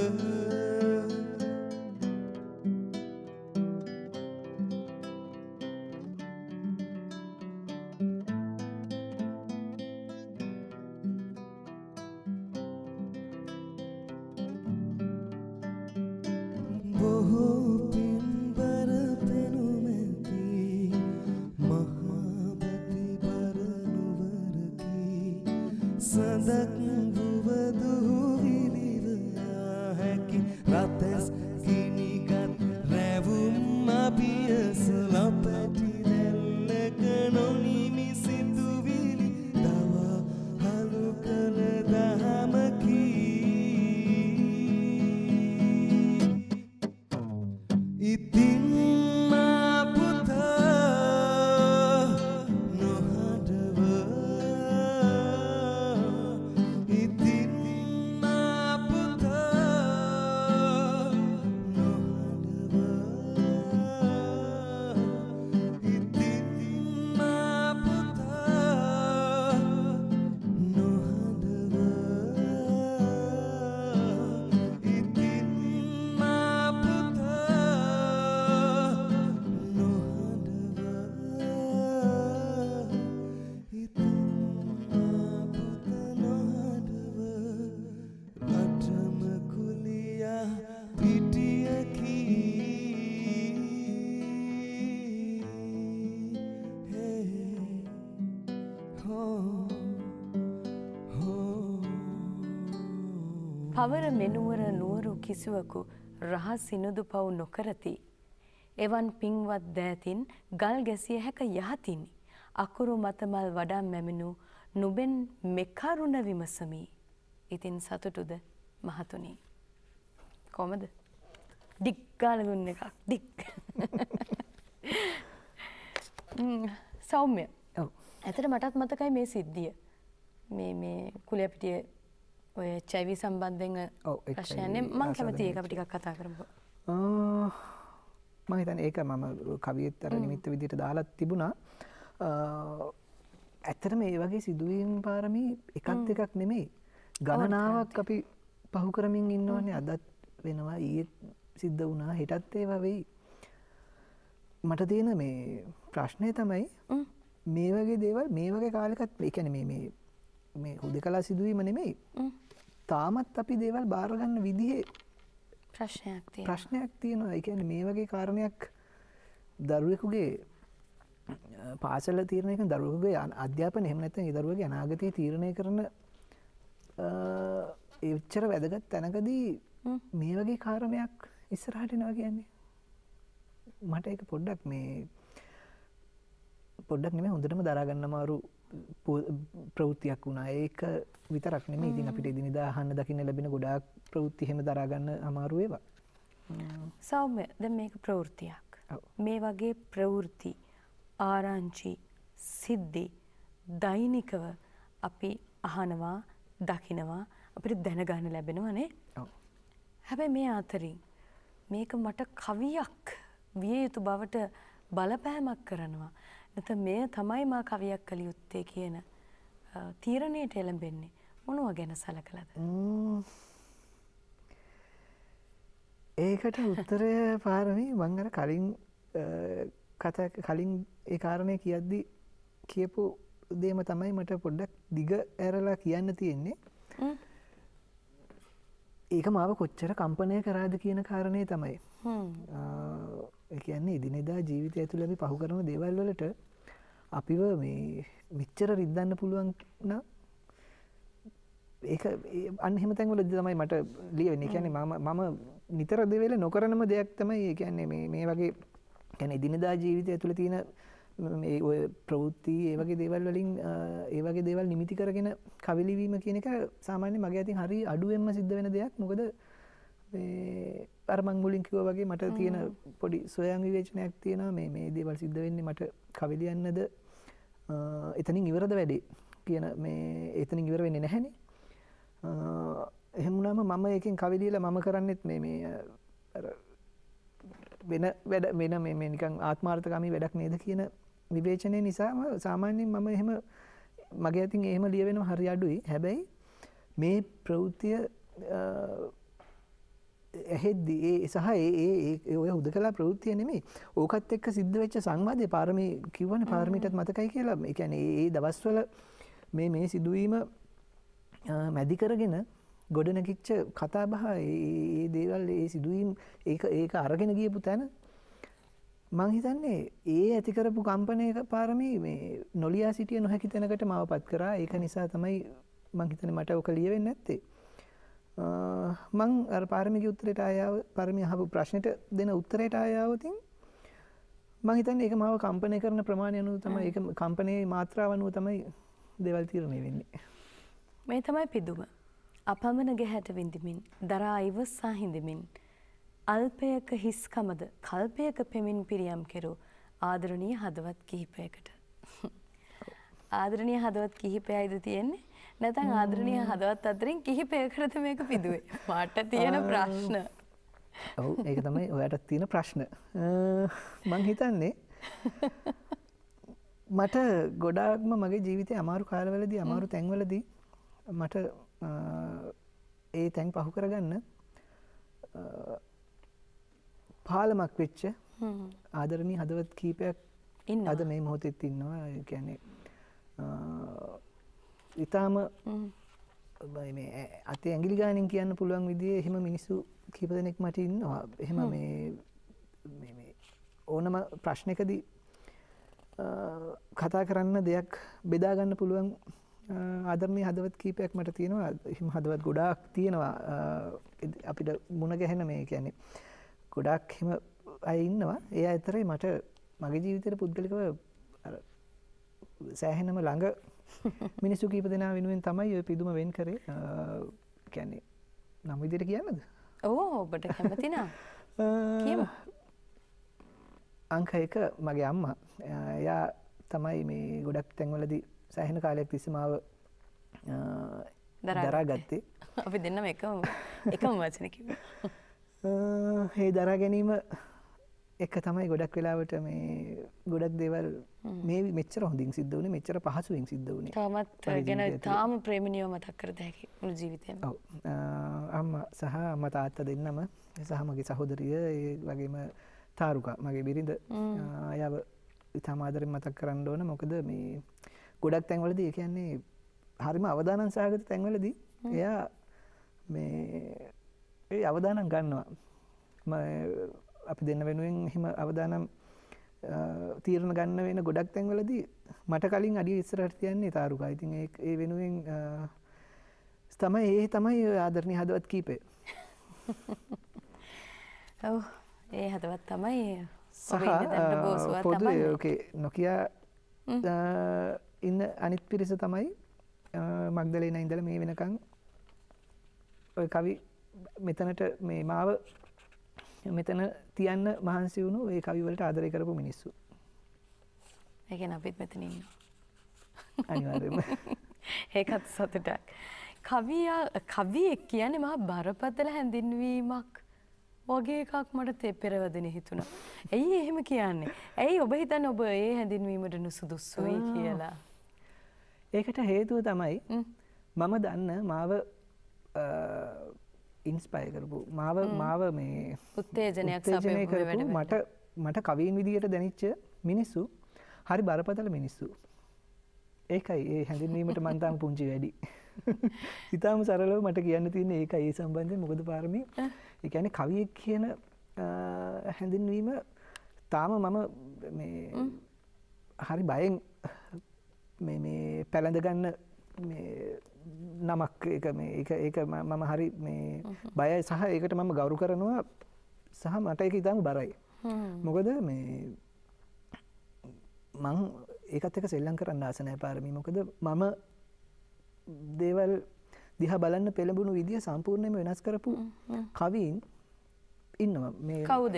බොහෝ පින්බර පෙනුමැති මහා බැතිබර නුවරකි සඳක් වුවදුවිලිවයා හැකි රතැස් ගිනිගත් රැවුම් අභියස ලපටි දැල්ලක නොනිමි සිතුවිලි දවා හලු කළ දහමකි ඉතින් මා පුතා නොහඬව ඉතින් මා පුතා නොහඬව ඉතින් මා පුතා නොහඬව ඉතින් මා පවර මෙනුවර නුවරු කිසිවකු රහස් සිනුදු පව් නොකරති. එවන් පින්වත් දෑතින් ගල් ගැසිය හැක යහතිනි. අකුරු මතමල් වඩා මැමිණු නුබෙන් මෙකරුණ විමසමි. ඉතින් සතුටුද මහතුනි. කොමද? ඩික් ගාලා දුන්න එකක්. ඩික්. සෞම්‍ය. ඔව්. ඇතට මටත් මතකයි මේ සිද්ධිය. මේ මේ කුලියපිටියේ ඔය චෛවී සම්බන්ධයෙන් ප්‍රශ්නයන්නේ මම කැමතියි ඒක අපි ටිකක් කතා කරමුකෝ. මම හිතන්නේ ඒක මම කවියෙත් අර නිමිත්ත විදිහට දාලා තිබුණා. ඇත්තටම මේ වගේ සිදුවීම් පාරමී එකත් එකක් නෙමෙයි. ගණනාවක් අපි පහු කරමින් ඉන්නවනේ. අදත් වෙනවා, ඊයේ සිද්ධ වුණා, හෙටත් ඒවා වෙයි. මට තියෙන මේ ප්‍රශ්නය තමයි මේ වගේ දේවල් මේ වගේ කාලෙකත් ඒ කියන්නේ මේ මේ මේ හුදකලා සිදුවීම නෙමෙයි. තාමත් අපි දේවල් බාර ගන්න විදිහේ ප්‍රශ්නයක් තියෙනවා. ප්‍රශ්නයක් තියෙනවා. ඒ කියන්නේ මේ වගේ කාරණයක් දරුවෙකුගේ පාසල තීරණය කරන දරුවෙකුගේ අධ්‍යාපනය එහෙම නැත්නම් ඒ දරුවගේ අනාගතය තීරණය කරන එච්චර වැදගත් තැනකදී මේ වගේ කාරණයක් ඉස්සරහට එනවා කියන්නේ මට ඒක පොඩ්ඩක් මේ පොඩ්ඩක් නෙමෙයි හොඳටම දරා ගන්න අමාරු ප්‍රවෘත්තියක් වුණා. ඒක විතරක් නෙමෙයි ඉතින් අපිට එදිනෙදා අහන්න දකින්න ලැබෙන ගොඩාක් ප්‍රවෘත්ති එහෙම දරා ගන්න අමාරු ඒවා. සෞම්‍ය දැන් මේක ප්‍රවෘත්තියක්. මේ වගේ ප්‍රවෘත්ති ආරංචි සිද්ධි දෛනිකව අපි අහනවා දකිනවා අපිට දැනගන්න ලැබෙනවනේ. හැබැයි මේ අතරින් මේක මට කවියක් විය යුතු බවට බලපෑමක් කරනවා. නැත්නම් මේ තමයි මා කවියක් කළ යුත්තේ කියන තීරණයට එළඹෙන්නේ. මොනවා ගැන සලකලාද? ඒකට උත්තරය පාරමී මං අර කලින් කතා කලින් ඒ කාරණේ කියද්දි කියපු දේම තමයි මට පොඩ්ඩක් දිග ඇරලා කියන්න තියෙන්නේ. ඒක මාව කොච්චර කම්පනය කරාද කියන කාරණේ තමයි. ඒ කියන්නේ එදිනෙදා ජීවිතය ඇතුළේ අපි පහු කරන දේවල් වලට අපිව මේ මෙච්චර රිද්දන්න පුළුවන් නම් ඒක අන්න එහෙම තැන්වලදී තමයි මට ලියවෙන්නේ. ඒ කියන්නේ මම මම නිතර දෙවෙල නොකරනම දෙයක් තමයි ඒ කියන්නේ මේ මේ වගේ කියන්නේ එදිනෙදා ජීවිතය ඇතුළේ තියෙන මේ ඔය ප්‍රවෘත්ති ඒ වගේ දේවල් වලින් ඒ වගේ දේවල් නිමිති කරගෙන කවි ලිවීම කියන එක සාමාන්‍යයෙන් මගේ අතින් හරි අඩුවෙන්ම සිද්ධ වෙන දෙයක්. මොකද මේ අර මං මුලින් කිව්වා වගේ මට තියෙන පොඩි සොයන් විවේචනයක් තියෙනවා මේ මේ දේවල් සිද්ධ වෙන්නේ මට කවි ලියන්නද එතනින් ඉවරද වැඩේ කියන මේ එතනින් ඉවර වෙන්නේ නැහැනේ. එහෙම වුණාම මම එකෙන් කවි ලියලා මම කරන්නේත් මේ මේ අර වෙන වැඩ වෙන මේ මේ නිකන් ආත්මාර්ථකාමී වැඩක් නේද කියන විවේචනය නිසා සාමාන්‍යයෙන් මම එහෙම මගේ අතින් එහෙම ලියවෙනව හරි අඩුයි. හැබැයි මේ ප්‍රවෘත්තිය ඇහෙද්දි ඒ සහ ඒ ඔය හුදකලා ප්‍රවෘත්තිය නෙමෙයි. ඕකත් එක්ක සිද්ධ වෙච්ච සංවාදය පාරමී කිව්වනේ පාරමීටත් මතකයි කියලා. ඒ කියන්නේ ඒ දවස්වල මේ මේ සිදුවීම මැදි කරගෙන ගොඩනැගිච්ච කතා බහ ඒ දේවල් ඒ සිදුවීම් ඒක ඒක අරගෙන ගියපු තැන මං හිතන්නේ ඒ ඇති කරපු කම්පනයක පාරමී මේ නොලියා සිටිය නොහැකි තැනකට මාවපත් කරා. ඒක නිසා තමයි මං හිතන්නේ මට ඔක ලියවෙන්නේ නැත්තේ. මං අර පාරමිගේ උත්තරයට ආයාව පාරමී අහපු ප්‍රශ්නෙට දෙන උත්තරයට ආයාවතින් මං හිතන්නේ ඒක මාව කම්පනය කරන ප්‍රමාණය අනුව තමයි ඒක කම්පනයේ මාත්‍රාව අනුව තමයි දේවල් තීරණය වෙන්නේ. මේ තමයි පිදුම. අපමණ ගැහැට විඳිමින් දරා ඉවසා හිඳමින් අල්පයක හිස්කමද කල්පයක පෙමින් පිරියම් කෙරූ ආදරණීය හදවත් කිහිපයකට. ආදරණීය හදවත් කිහිපයයිද තියෙන්නේ? නැත්නම් ආදරණීය හදවත් අතරින් කිහිපයකටද මේක පිදුවේ? මට තියෙන ප්‍රශ්න. ඔව් ඒක තමයි ඔයාලට තියෙන ප්‍රශ්න. මං හිතන්නේ මට ගොඩාක්ම මගේ ජීවිතේ අමාරු කාලවලදී අමාරු තැන්වලදී මට ඒ තැන් පහු කරගන්න පාලමක් වෙච්ච ආදරණීය හදවත් කීපයක් අද මේ මොහොතෙත් ඉන්නවා. ඒ කියන්නේ ඊටාම මේ අතේ ඇඟිලි ගානින් කියන්න පුළුවන් විදිහේ එහෙම මිනිස්සු කීප දෙනෙක් මට ඉන්නවා. එහෙම මේ මේ ඕනම ප්‍රශ්නයකදී කතා කරන්න දෙයක් බෙදා ගන්න පුළුවන් ආදරණීය හදවත් කීපයක් මට තියෙනවා. එහෙම හදවත් ගොඩාක් තියෙනවා අපිට මුණ ගැහෙන මේ කියන්නේ ගොඩාක් එහෙම අය ඉන්නවා. ඒ අතරේ මට මගේ ජීවිතේට පුද්ගලිකව අර සෑහෙනම ළඟ මිනිස්සු කීප දෙනා වෙනුවෙන් තමයි ඔය පිදුම වෙන් කරේ. කියන්නේ නම් විදිහට කියන්නද? ඔව් ඔබට කැමති නම් කියමු. අංක එක මගේ අම්මා. එයා තමයි මේ ගොඩක් තැන්වලදී සෑහෙන කාලයක් තිස්සේ මාව දරාගත්තේ. අපි දෙන්නම එකම එකම වචන කිව්වා. ඒ දරා ගැනීම එක තමයි ගොඩක් වෙලාවට මේ ගොඩක් දේවල් මේ මෙච්චර හොඳින් සිද්ධ වුණේ මෙච්චර පහසුවෙන් සිද්ධ වුණේ. තාමත් ගැන තාම ප්‍රේමණීයව මතක් කර දෙහැකි මුළු ජීවිතේම. ඔව්. අම්මා සහ අම්මා තාත්තා දෙන්නම සහ මගේ සහෝදරිය ඒ වගේම තාරුකා මගේ බිරිඳ අයව ඉතාම ආදරෙන් මතක් කරන්න ඕන. මොකද මේ ගොඩක් තැන්වලදී ඒ කියන්නේ හරිම අවදානම් සහගත තැන්වලදී එයා මේ ඒ අවදානම් ගන්නවා. අපි දෙන්න වෙනුවෙන් එහෙම අවදානම් තීරණ ගන්න වෙන ගොඩක් තැන්වලදී මට කලින් අඩිය ඉස්සරහට තියන්නේ තාරුකා. ඉතින් ඒ ඒ වෙනුවෙන් තමයි ඒ තමයි ආදරණීය හදවත් කීපය. ඔව් ඒ හදවත් තමයි සහ පොදුවේ ඕකේ නොකියා ඉන්න අනිත් පිරිස තමයි මග්දලේනා ඉඳලා මේ වෙනකන් ඔය කවි මෙතනට මේ මාව මෙතන තියන්න මහන්සි වුණු ඒ කවි වලට ආදරය කරපු මිනිස්සු. ඒ කියන්නේ අපිත් මෙතන ඉන්නවා. අනිවාර්යයෙන්ම. ඒකත් සතුටක්. කවියා කවියෙක් කියන්නේ මහා බරපතල හැඳින්වීමක් වගේ එකක් මට තේ පෙරවදෙන හිතුණා. ඇයි එහෙම කියන්නේ? ඇයි ඔබ හිතන්නේ ඔබ ඒ හැඳින්වීමට නුසුදුසුයි කියලා? ඒකට හේතුව තමයි මම දන්න මාව ඉන්ස්පයර් කරපු මාව මාව මේ උත්තේජනයක් උත්තේජනය කරපු මට මට කවීන් විදියට දැනිච්ච මිනිස්සු හරි බරපතල මිනිස්සු. ඒකයි ඒ හැඳින්වීමට මම තාම පුංචි වැඩි. ඉතාලම සරලව මට කියන්න තියෙන්නේ ඒකයි ඒ සම්බන්ධයෙන්. මොකද පාරමී ඒ කියන්නේ කවියෙක් කියන හැඳින්වීම තාම මම මේ හරි බයෙන් මේ මේ පැලඳ ගන්න මේ නමක් එක මේ ඒක ඒක මම හරි මේ බයයි සහ ඒකට මම ගෞරව කරනවා සහ මට ඒක ඉතාලම බරයි. මොකද මේ මං ඒකත් එක්ක සෙල්ලම් කරන්න ආස නැහැ පාරමී. මොකද මම දේවල් දිහා බලන්න පෙළඹුණු විදිය සම්පූර්ණයෙන්ම වෙනස් කරපු කවීන් ඉන්නවා. මේ කවුද?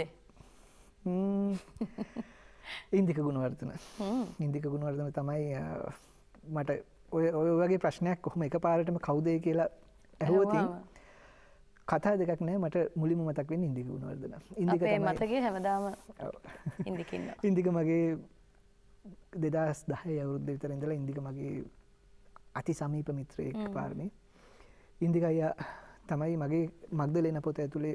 ඉන්දික ගුණවර්ධන. ඉන්දික ගුණවර්ධන තමයි මට ඔය ඔය වගේ ප්‍රශ්නයක් කොහොම එකපාරටම කවුද කියලා ඇහුවොත් කතා දෙකක් නෑ මට මුලින්ම මතක් වෙන්නේ ඉන්දික ගුණවර්ධන. ඉන්දික තමයි අපේ මතකයේ හැමදාම ඉන්දික ඉන්නවා. ඉන්දික මගේ දෙදහස් දහය අවුරුද්ද විතර ඉඳලා ඉන්දික මගේ අති සමීප මිත්‍රයෙක් පාරමී. ඉන්දික අයියා තමයි මගේ මග්දලේන පොත ඇතුලේ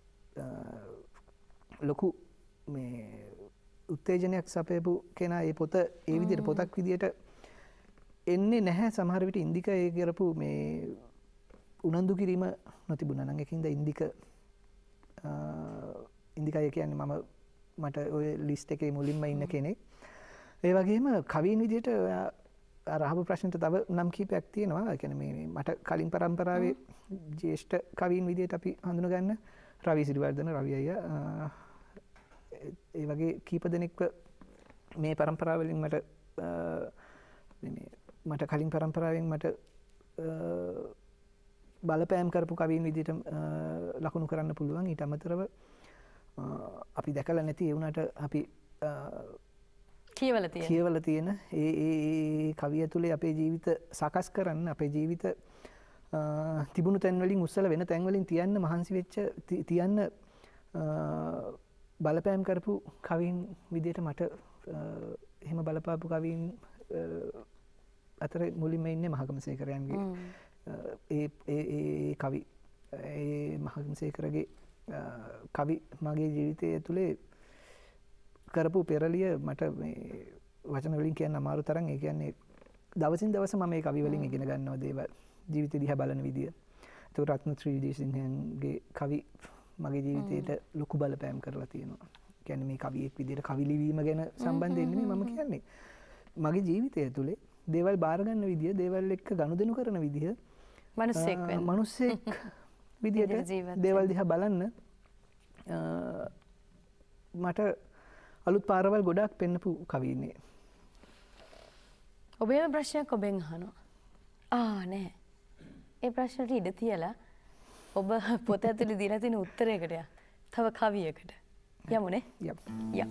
ලොකු මේ උත්තේජනයක් සපයපු කෙනා. ඒ පොත ඒ විදිහට පොතක් විදිහට එන්නේ නැහැ සමහර විට. ඉන්දික ඒ කරපු මේ උනන්දු කිරීම නොතිබුණා නම් ඒකින්ද ඉන්දික ඉන්දික අය කියන්නේ මම මට ඔය ලිස්ට් එකේ මුලින්ම ඉන්න කෙනෙක්. ඒ වගේම කවීන් විදිහට අරහව ප්‍රශ්නට තව නම් කීපයක් තියෙනවා. ඒ කියන්නේ මේ මට කලින් පරම්පරාවේ ජ්‍යෙෂ්ඨ කවීන් විදිහට අපි හඳුනගන්න රවි සිරිවර්ධන රවි අයියා ඒ වගේ කීප දෙනෙක්ව මේ පරම්පරාව වලින් මට මේ මට කලින් පරම්පරාවෙන් මට බලපෑම් කරපු කවීන් විදිහට ලකුණු කරන්න පුළුවන්. ඊට අමතරව අපි දැකලා නැති ඒ වුණාට අපි කියවලා තියෙන කියවලා තියෙන ඒ ඒ කවිය තුලේ අපේ ජීවිත සකස් කරන්න අපේ ජීවිත තිබුණු තැන් වලින් උස්සලා වෙන තැන් වලින් තියන්න මහන්සි වෙච්ච තියන්න බලපෑම් කරපු කවීන් විදිහට මට එහෙම බලපාපු කවීන් අතර මුලින්ම ඉන්නේ මහගමසේකරයන්ගේ ඒ ඒ කවි ඒ මහගමසේකරගේ කවි මගේ ජීවිතය ඇතුලේ කරපු පෙරලිය මට මේ වචන වලින් කියන්න අමාරු තරම්. ඒ කියන්නේ දවසින් දවස මම මේ කවි වලින් ඉගෙන ගන්නවා දේවල් ජීවිතය දිහා බලන විදිය. ඒකට රත්නශ්‍රී විජේසිංහන්ගේ කවි මගේ ජීවිතයට ලොකු බලපෑම් කරලා තියෙනවා. කියන්නේ මේ කවියෙක් විදිහට කවි ලිවීම ගැන සම්බන්ධයෙන් නෙමෙයි මම කියන්නේ. මගේ ජීවිතය ඇතුලේ දේවල් බාර ගන්න විදිය, දේවල් එක්ක ගනුදෙනු කරන විදිය, මිනිස්සෙක් වෙන්න මිනිස්සෙක් විදියට දේවල් දිහා බලන්න මට අලුත් පාරවල් ගොඩක් පෙන්නපු කවීනේ. ඔබේම ප්‍රශ්නයක් ඔබෙන් අහනවා. ආ නෑ. ඒ ප්‍රශ්නට ඉඩ තියලා ඔබ පොත ඇතුලේ දීලා තියෙන උත්තරයකට යා. තව කවියකට. යමුනේ. යම්. යම්.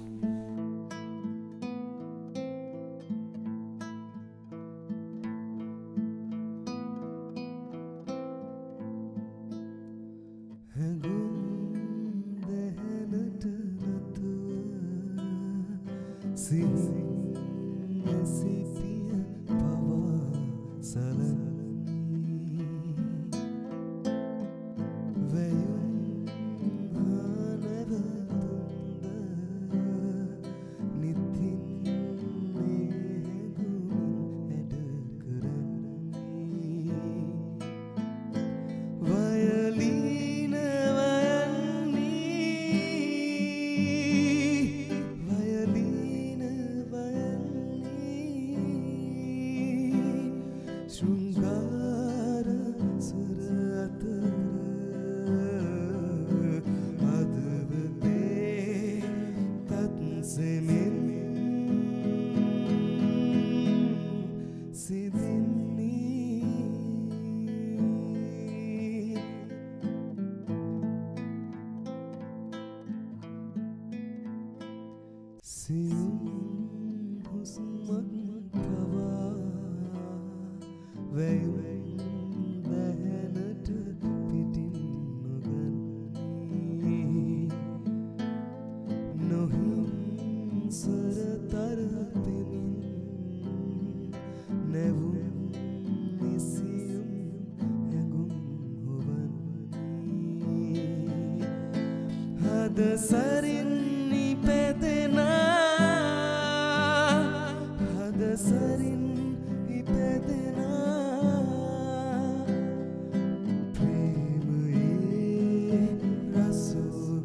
වයලීන හද සරින් ඉපදෙනා හද සරින් ඉපදෙනා ප්‍රේමයේ රසෝග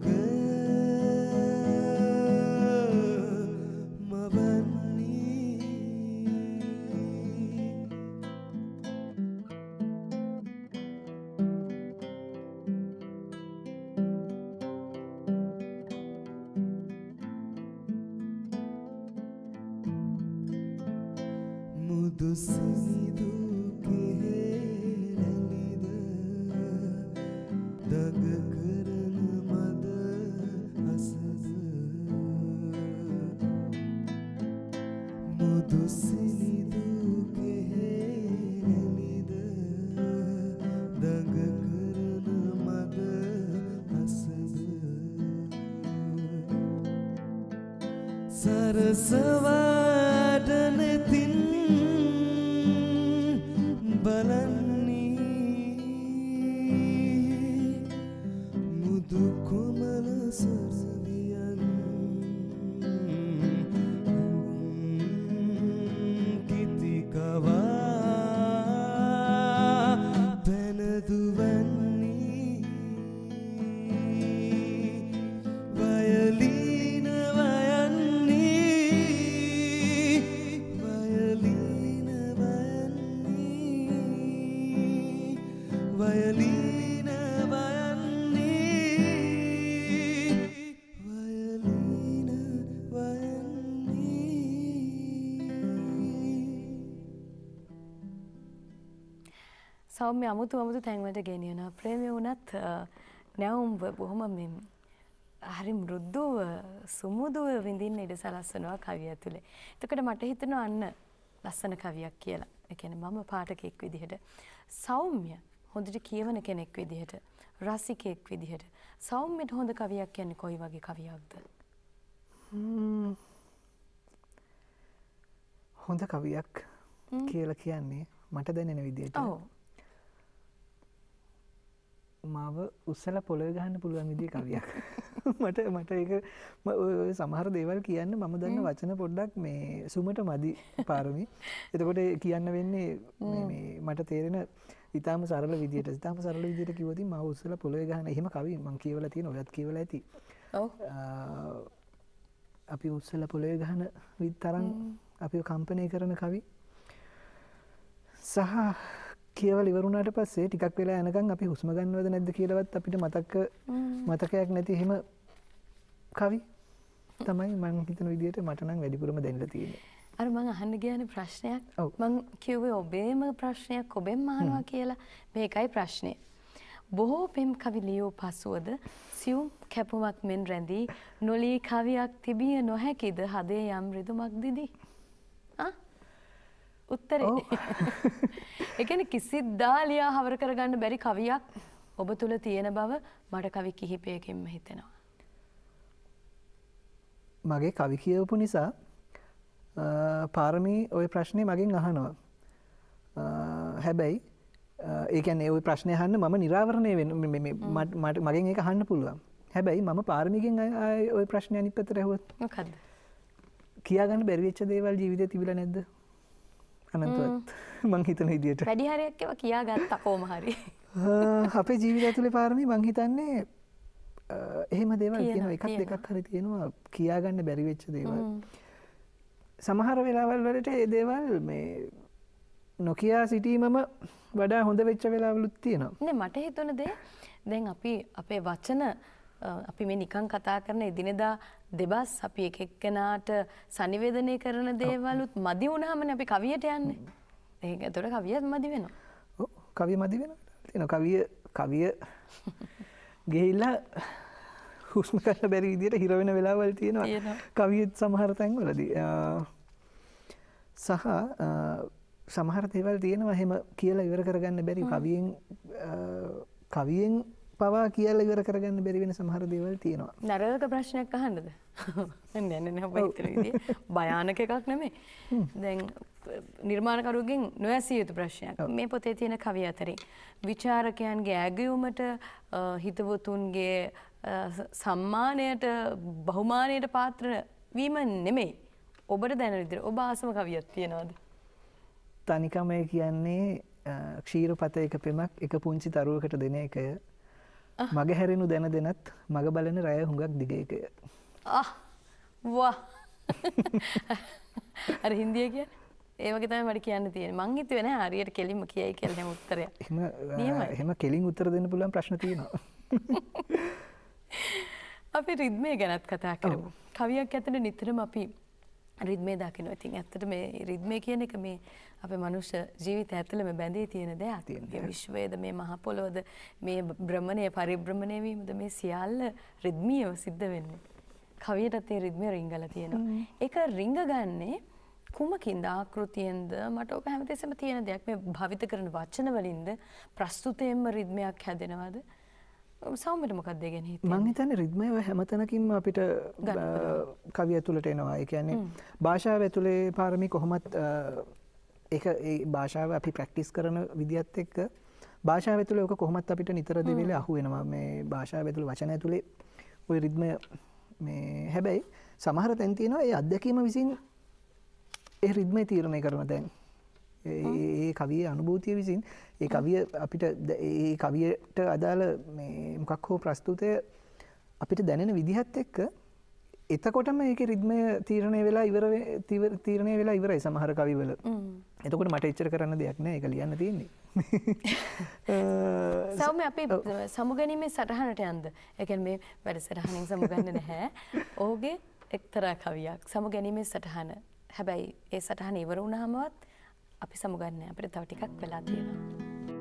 දුසිනිදු කෙහෙරැලිද දග කරන මද අසද මුදුසිනිදු කෙහෙරැලිද දග කරන මද අසද සරසවාඩනතින් බලන්නේ මුදු කොමල සරවියන් කිතිකවා පැනදුවන්නේ වයලීන වයන්නේ වයලීන වයන්නේ වයලීන වයන්නේ වයලීන වයන්නේ සෞම්‍ය අමුතු අමුතු තැන්වලට ගෙනියනවා. ප්‍රේමය වුණත් නැවුම් බොහොම මේ හරි මෘදුව සුමුදුව විඳින්න ඉඩ සලස්වනවා කවිය ඇතුලේ. එතකොට මට හිතෙනවා අන්න ලස්සන කවියක් කියලා. ඒ කියන්නේ මම පාඨකෙක් විදිහට සෞම්‍ය හොඳට කියවන කෙනෙක් විදිහට රසිකෙක් විදිහට සෞම්‍යයට හොඳ කවියක් කියන්නේ කොයි වගේ කවියක්ද? හොඳ කවියක් කියලා කියන්නේ මට දැනෙන විදිහට ඔව් මාව උස්සලා පොළොවේ ගහන්න පුළුවන් විදිහේ කවියක්. මට මට ඒක සමහර දේවල් කියන්න මම දන්න වචන පොඩ්ඩක් මේ සුමට මදි පාරමි. එතකොට කියන්න වෙන්නේ මේ මට තේරෙන ඉතාම සරල විදිහට ඉතාම සරල විදිහට කිව්වොත් මාව උස්සලා පොළොවේ ගහන එහෙම කවි මම කියවලා තියෙන ඔයත් කියවලා ඇති. ඔව්. අපි උස්සලා පොළොවේ ගහන විතරම් අපිව කම්පණය කරන කවි. සහ කියවල ඉවරුණාට පස්සේ ටිකක් වෙලා යනකම් අපි හුස්ම ගන්නවද නැද්ද කියලාවත් අපිට මතක මතකයක් නැති එහෙම කවි තමයි මම හිතන විදිහට මට නම් වැඩිපුරම දැනලා තියෙන්නේ. අර මම අහන්න ගියානේ ප්‍රශ්නයක්. මම කිව්වේ ඔබේම ප්‍රශ්නයක් ඔබෙන් අහනවා කියලා. මේකයි ප්‍රශ්නේ. බොහෝ පෙම් කවි ලියූ පසුවද සියුම් කැපුමක් මෙන් රැඳී නොලී කවියක් තිබිය නොහැකිද හදේ යම් රිදුමක් දිදී? ආ උත්තරේ. ඒ කියන්නේ කිසිදා ලියා හවර කරගන්න බැරි කවියක් ඔබ තුල තියෙන බව මට කවි කිහිපයකින්ම හිතෙනවා. මගේ කවි කියවපු නිසා පාරමී ওই ප්‍රශ්නේ මගෙන් අහනවා. හැබැයි ඒ කියන්නේ ওই ප්‍රශ්නේ අහන්න මම නිරාවරණය වෙන්න මට මගෙන් ඒක අහන්න පුළුවන්. හැබැයි මම පාරමීගෙන් ওই ප්‍රශ්නේ අනිත් පැත්තට ඇහුවොත් මොකද්ද? කියාගන්න බැරි වෙච්ච දේවල් ජීවිතේ තිබිලා නැද්ද? අනන්තවත් මං හිතන විදියට. වැඩි හරියක් ඒවා කියාගත්තා කොහොම හරි. අපේ ජීවිතය තුළ පාරමී මං හිතන්නේ එහෙම දේවල් තියෙනවා එකක් දෙකක් හරි තියෙනවා කියාගන්න බැරි වෙච්ච දේවල්. සමහර වෙලාවල් වලට ඒ දේවල් මේ නොකියා සිටීමම වඩා හොඳ වෙච්ච වෙලාවලුත් තියෙනවා. නේ මට හිතුණ දේ දැන් අපි අපේ වචන අපි මේ නිකන් කතා කරන එදිනෙදා දෙබස් අපි එක එක්කෙනාට sannivedanaya කරන දේවලුත් මදි වුණාමනේ අපි කවියට යන්නේ. ඒක ඒතකොට කවියත් මදි වෙනවා. ඔව් කවිය මදි වෙනවා. තියෙනවා කවිය කවිය ගෙහිලා හුස්ම ගන්න බැරි විදියට හිර වෙන වෙලාවල් තියෙනවා. කවියෙත් සමහර තැන්වලදී සහ සමහර දේවල් තියෙනවා එහෙම කියලා ඉවර කරගන්න බැරි කවියෙන් කවියෙන් පවා කියලා ඉවර කරගන්න බැරි වෙන සමහර දේවල් තියෙනවා. නරක ප්‍රශ්නයක් අහන්නද? නෑ නෑ නෑ ඔය හිතන විදිය භයානක එකක් නෙමෙයි. දැන් නිර්මාණකරුවෙන් නොඇසිය යුතු ප්‍රශ්නයක්. මේ පොතේ තියෙන කවිය අතරින් විචාරකයන්ගේ ඇගයුමට හිතවතුන්ගේ සම්මානයට බහුමානයට පාත්‍ර වීම නෙමෙයි. ඔබට දැනෙන විදිහට ඔබ ආසම කවියක් තියනවද? තනිකමයි කියන්නේ ක්ෂීරපත එක පෙමක් එක පුංචි තරුවකට දෙන එකය. මග හැරෙනු දැන දෙනත් මග බලන රැය හුඟක් දිග එකය. ආ වා. අර හින්දිය කියන්නේ ඒ වගේ තමයි මට කියන්න තියෙන්නේ. මං හිතුවේ නෑ හරියට කෙලින්ම කියයි කියලා එහෙම උත්තරයක්. එහෙම එහෙම කෙලින් උත්තර දෙන්න පුළුවන් ප්‍රශ්න තියෙනවා. අපි රිද්මය ගැනත් කතා කරමු. කවියක් ඇතුළේ නිතරම අපි රිද්මය දකිනවා. ඉතින් ඇත්තට මේ රිද්මය කියන එක මේ අපේ මනුෂ්‍ය ජීවිතය ඇතුළේම බැඳී තියෙන දෙයක්. මේ විශ්වයේද මේ මහ පොළොවද මේ භ්‍රමණය පරිභ්‍රමණය වීමද මේ සියල්ල රිද්මීයව සිද්ධ වෙන්නේ. කවියටත් ඒ රිද්මය රිංගලා තියෙනවා. ඒක රිංග ගන්නේ කුමකින්ද ආකෘතියෙන්ද මට ඔක හැමතිස්සෙම තියෙන දෙයක්. මේ භාවිත කරන වචන වලින්ද ප්‍රස්තුතයෙන්ම රිද්මයක් හැදෙනවද? සෞම්‍යයට මොකක්ද ඒ ගැන හිතෙන්නේ? මං හිතන්නේ රිද්මය හැමතැනකින්ම අපිට කවිය ඇතුළට එනවා. ඒ කියන්නේ භාෂාව ඇතුලේ පාරමී කොහොමත් ඒක ඒ භාෂාව අපි ප්‍රැක්ටිස් කරන විදිහත් එක්ක භාෂාව ඇතුලේ ඔක කොහොමත් අපිට නිතර දෙවිල අහු වෙනවා. මේ භාෂාව ඇතුලේ වචන ඇතුලේ ওই රිද්මය මේ හැබැයි සමහර තැන් තියෙනවා ඒ අත්දැකීම විසින් ඒ රිද්මය තීරණය කරන තැන්. ඒ කවියේ අනුභූතිය විසින් ඒ කවිය අපිට ඒ කවියට අදාළ මේ මොකක් හෝ ප්‍රස්තුතය අපිට දැනෙන විදිහත් එක්ක එතකොටම ඒකේ රිද්මය තීරණය වෙලා ඉවර තීරණය වෙලා ඉවරයි සමහර කවිවල. එතකොට මට එච්චර කරන්න දෙයක් නෑ. ඒක ලියන්න තියෙන්නේ. සෞම්‍ය අපි සමුගැනීමේ සටහනට යන්ද? ඒ කියන්නේ මේ වැඩසටහනින් සමුගන්නේ නැහැ. ඔහුගේ එක්තරා කවියක් සමුගැනීමේ සටහන. හැබැයි ඒ සටහන ඉවර වුණාමවත් අපි සමුගන්නේ අපිට තව ටිකක් වෙලා තියෙනවා.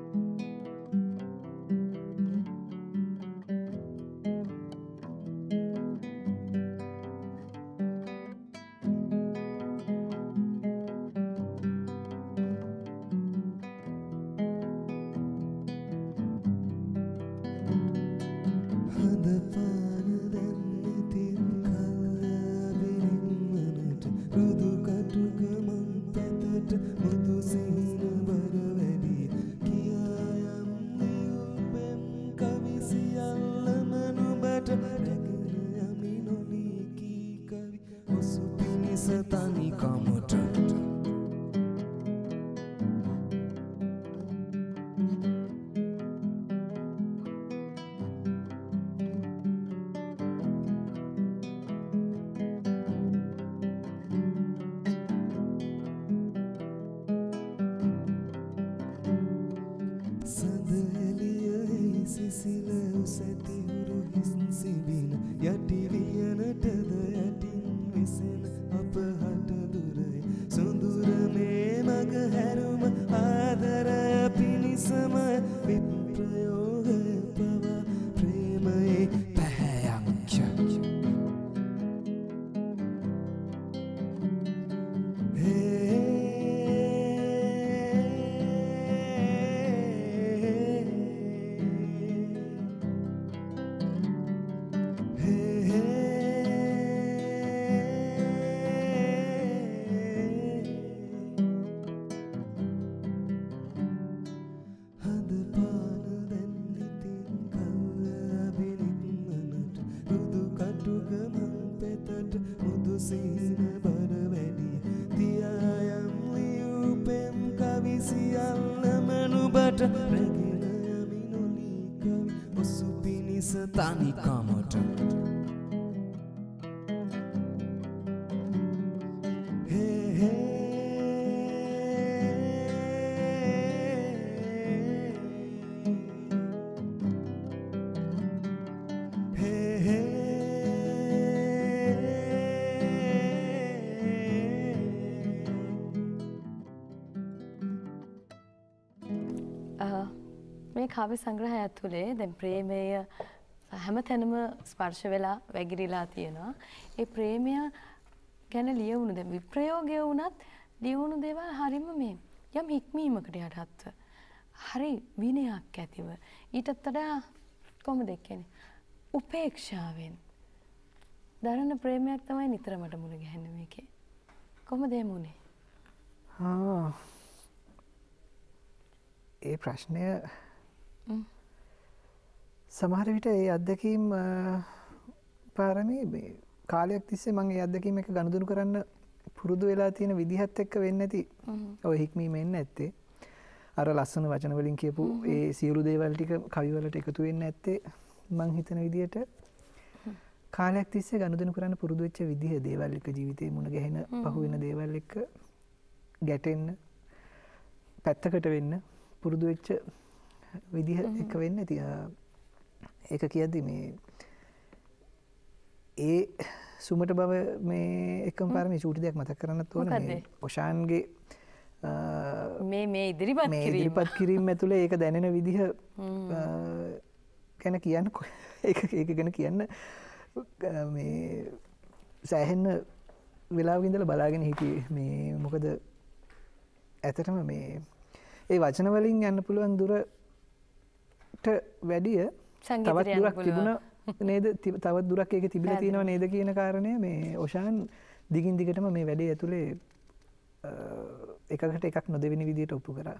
කාව්‍ය සංග්‍රහය ඇතුලේ දැන් ප්‍රේමය හැම තැනම ස්පර්ශ වෙලා වැగిරිලා තියෙනවා. ඒ ප්‍රේමය ගැන ලියවුණු දැන් විප්‍රයෝගය වුණත් ලියවුණු දේවල් හරිම මේ යම් හික්මීමකට යටත්ව හරි විනයක් ඇතිව ඊටත් වඩා කොහොමද කියන්නේ උපේක්ෂාවෙන් දරන ප්‍රේමයක් තමයි නිතර මට මුණ ගැහෙන්නේ මේකේ. කොහොමද ඒ මුනේ? ආ ඒ ප්‍රශ්නය සමහර විට ඒ අත්දැකීම් පාරමී මේ කාලයක් තිස්සේ මම ඒ අත්දැකීම් එක ගනුදෙනු කරන්න පුරුදු වෙලා තියෙන විදිහත් එක්ක වෙන්නේ නැති ඔය හික්මීම එන්නේ නැත්තේ අර ලස්සන වචන වලින් කියපු ඒ සියලු දේවල් ටික කවි වලට එකතු වෙන්නේ නැත්තේ මං හිතන විදිහට කාලයක් තිස්සේ ගනුදෙනු කරන්න පුරුදු වෙච්ච විදිහ දේවල් එක්ක ජීවිතේ මුණ ගැහෙන පහු වෙන දේවල් එක්ක ගැටෙන්න පැත්තකට වෙන්න පුරුදු වෙච්ච විදිහ එක වෙන්න ඇති ඒක කියද්දි මේ ඒ සුමට බව මේ එකම පාරමී චූටි දෙයක් මතක් කරන්නත් ඕන මේ ඔෂාන්ගේ මේ මේ ඉදිරිපත් මේ කිරීම ඉදිරිපත් කිරීම ඇතුලේ ඒක දැනෙන විදිහ ගැන කියන්න ඒක ඒක ගැන කියන්න මේ සෑහෙන්න වෙලාවක ඉඳලා බලාගෙන හිටියේ මේ මොකද ඇත්තටම මේ ඒ වචන වලින් යන්න පුළුවන් දුරට වැඩිය තවත් දුරක් තිබුණා නේද තවත් දුරක් ඒක තිබිලා තියෙනව නේද කියන කාරණය මේ ඔෂාන් දිගින් දිගටම මේ වැඩේ ඇතුලේ එකකට එකක් නොදෙවෙන විදියට ඔප්පු කරා.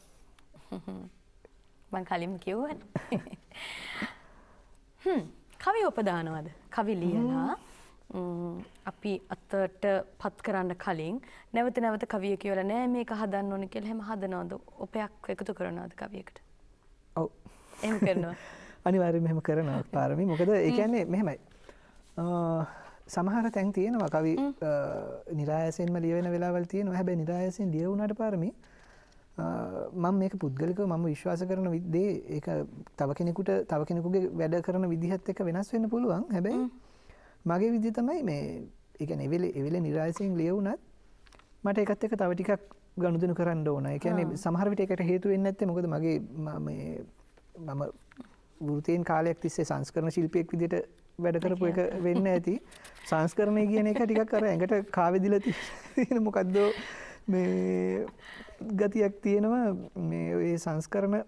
මං කලින්ම කිව්වනේ. හ්ම් කවි උපදානවද? කවි ලියලා අපි අතට පත් කරන්න කලින් නැවත නැවත කවිය කියවලා නෑ මේක හදන්න ඕනේ කියලා හැම හදනවද? ඔපයක් එකතු කරනවද කවියකට? ඔව්. එහෙම කරනවා. අනිවාර්යයෙන්ම එහෙම කරනවා පාරමී. මොකද ඒ කියන්නේ මෙහෙමයි. සමහර තැන් තියෙනවා කවි නිරායසයෙන්ම ලියවෙන වෙලාවල් තියෙනවා. හැබැයි නිරායසයෙන් ලියවුණාට පාරමී මම මේක පුද්ගලිකව මම විශ්වාස කරන දේ ඒක තව කෙනෙකුට තව කෙනෙකුගේ වැඩ කරන විදිහත් එක්ක වෙනස් වෙන්න පුළුවන්. හැබැයි මගේ විදිහ තමයි මේ ඒ කියන්නේ එවෙලේ එවෙලේ නිරායසයෙන් ලියවුණත් මට ඒකත් එක්ක තව ටිකක් ගනුදෙනු කරන්න ඕන. ඒ කියන්නේ සමහර විට ඒකට හේතු වෙන්නේ නැත්තේ මොකද මගේ මේ මම වෘත්තීන් කාලයක් තිස්සේ සංස්කරණ ශිල්පියෙක් විදිහට වැඩ කරපු එක වෙන්න ඇති. සංස්කරණය කියන එක ටිකක් අර ඇඟට කාවැදිලා තියෙන මොකද්ද මේ ගතියක් තියෙනවා මේ ඔය සංස්කරණ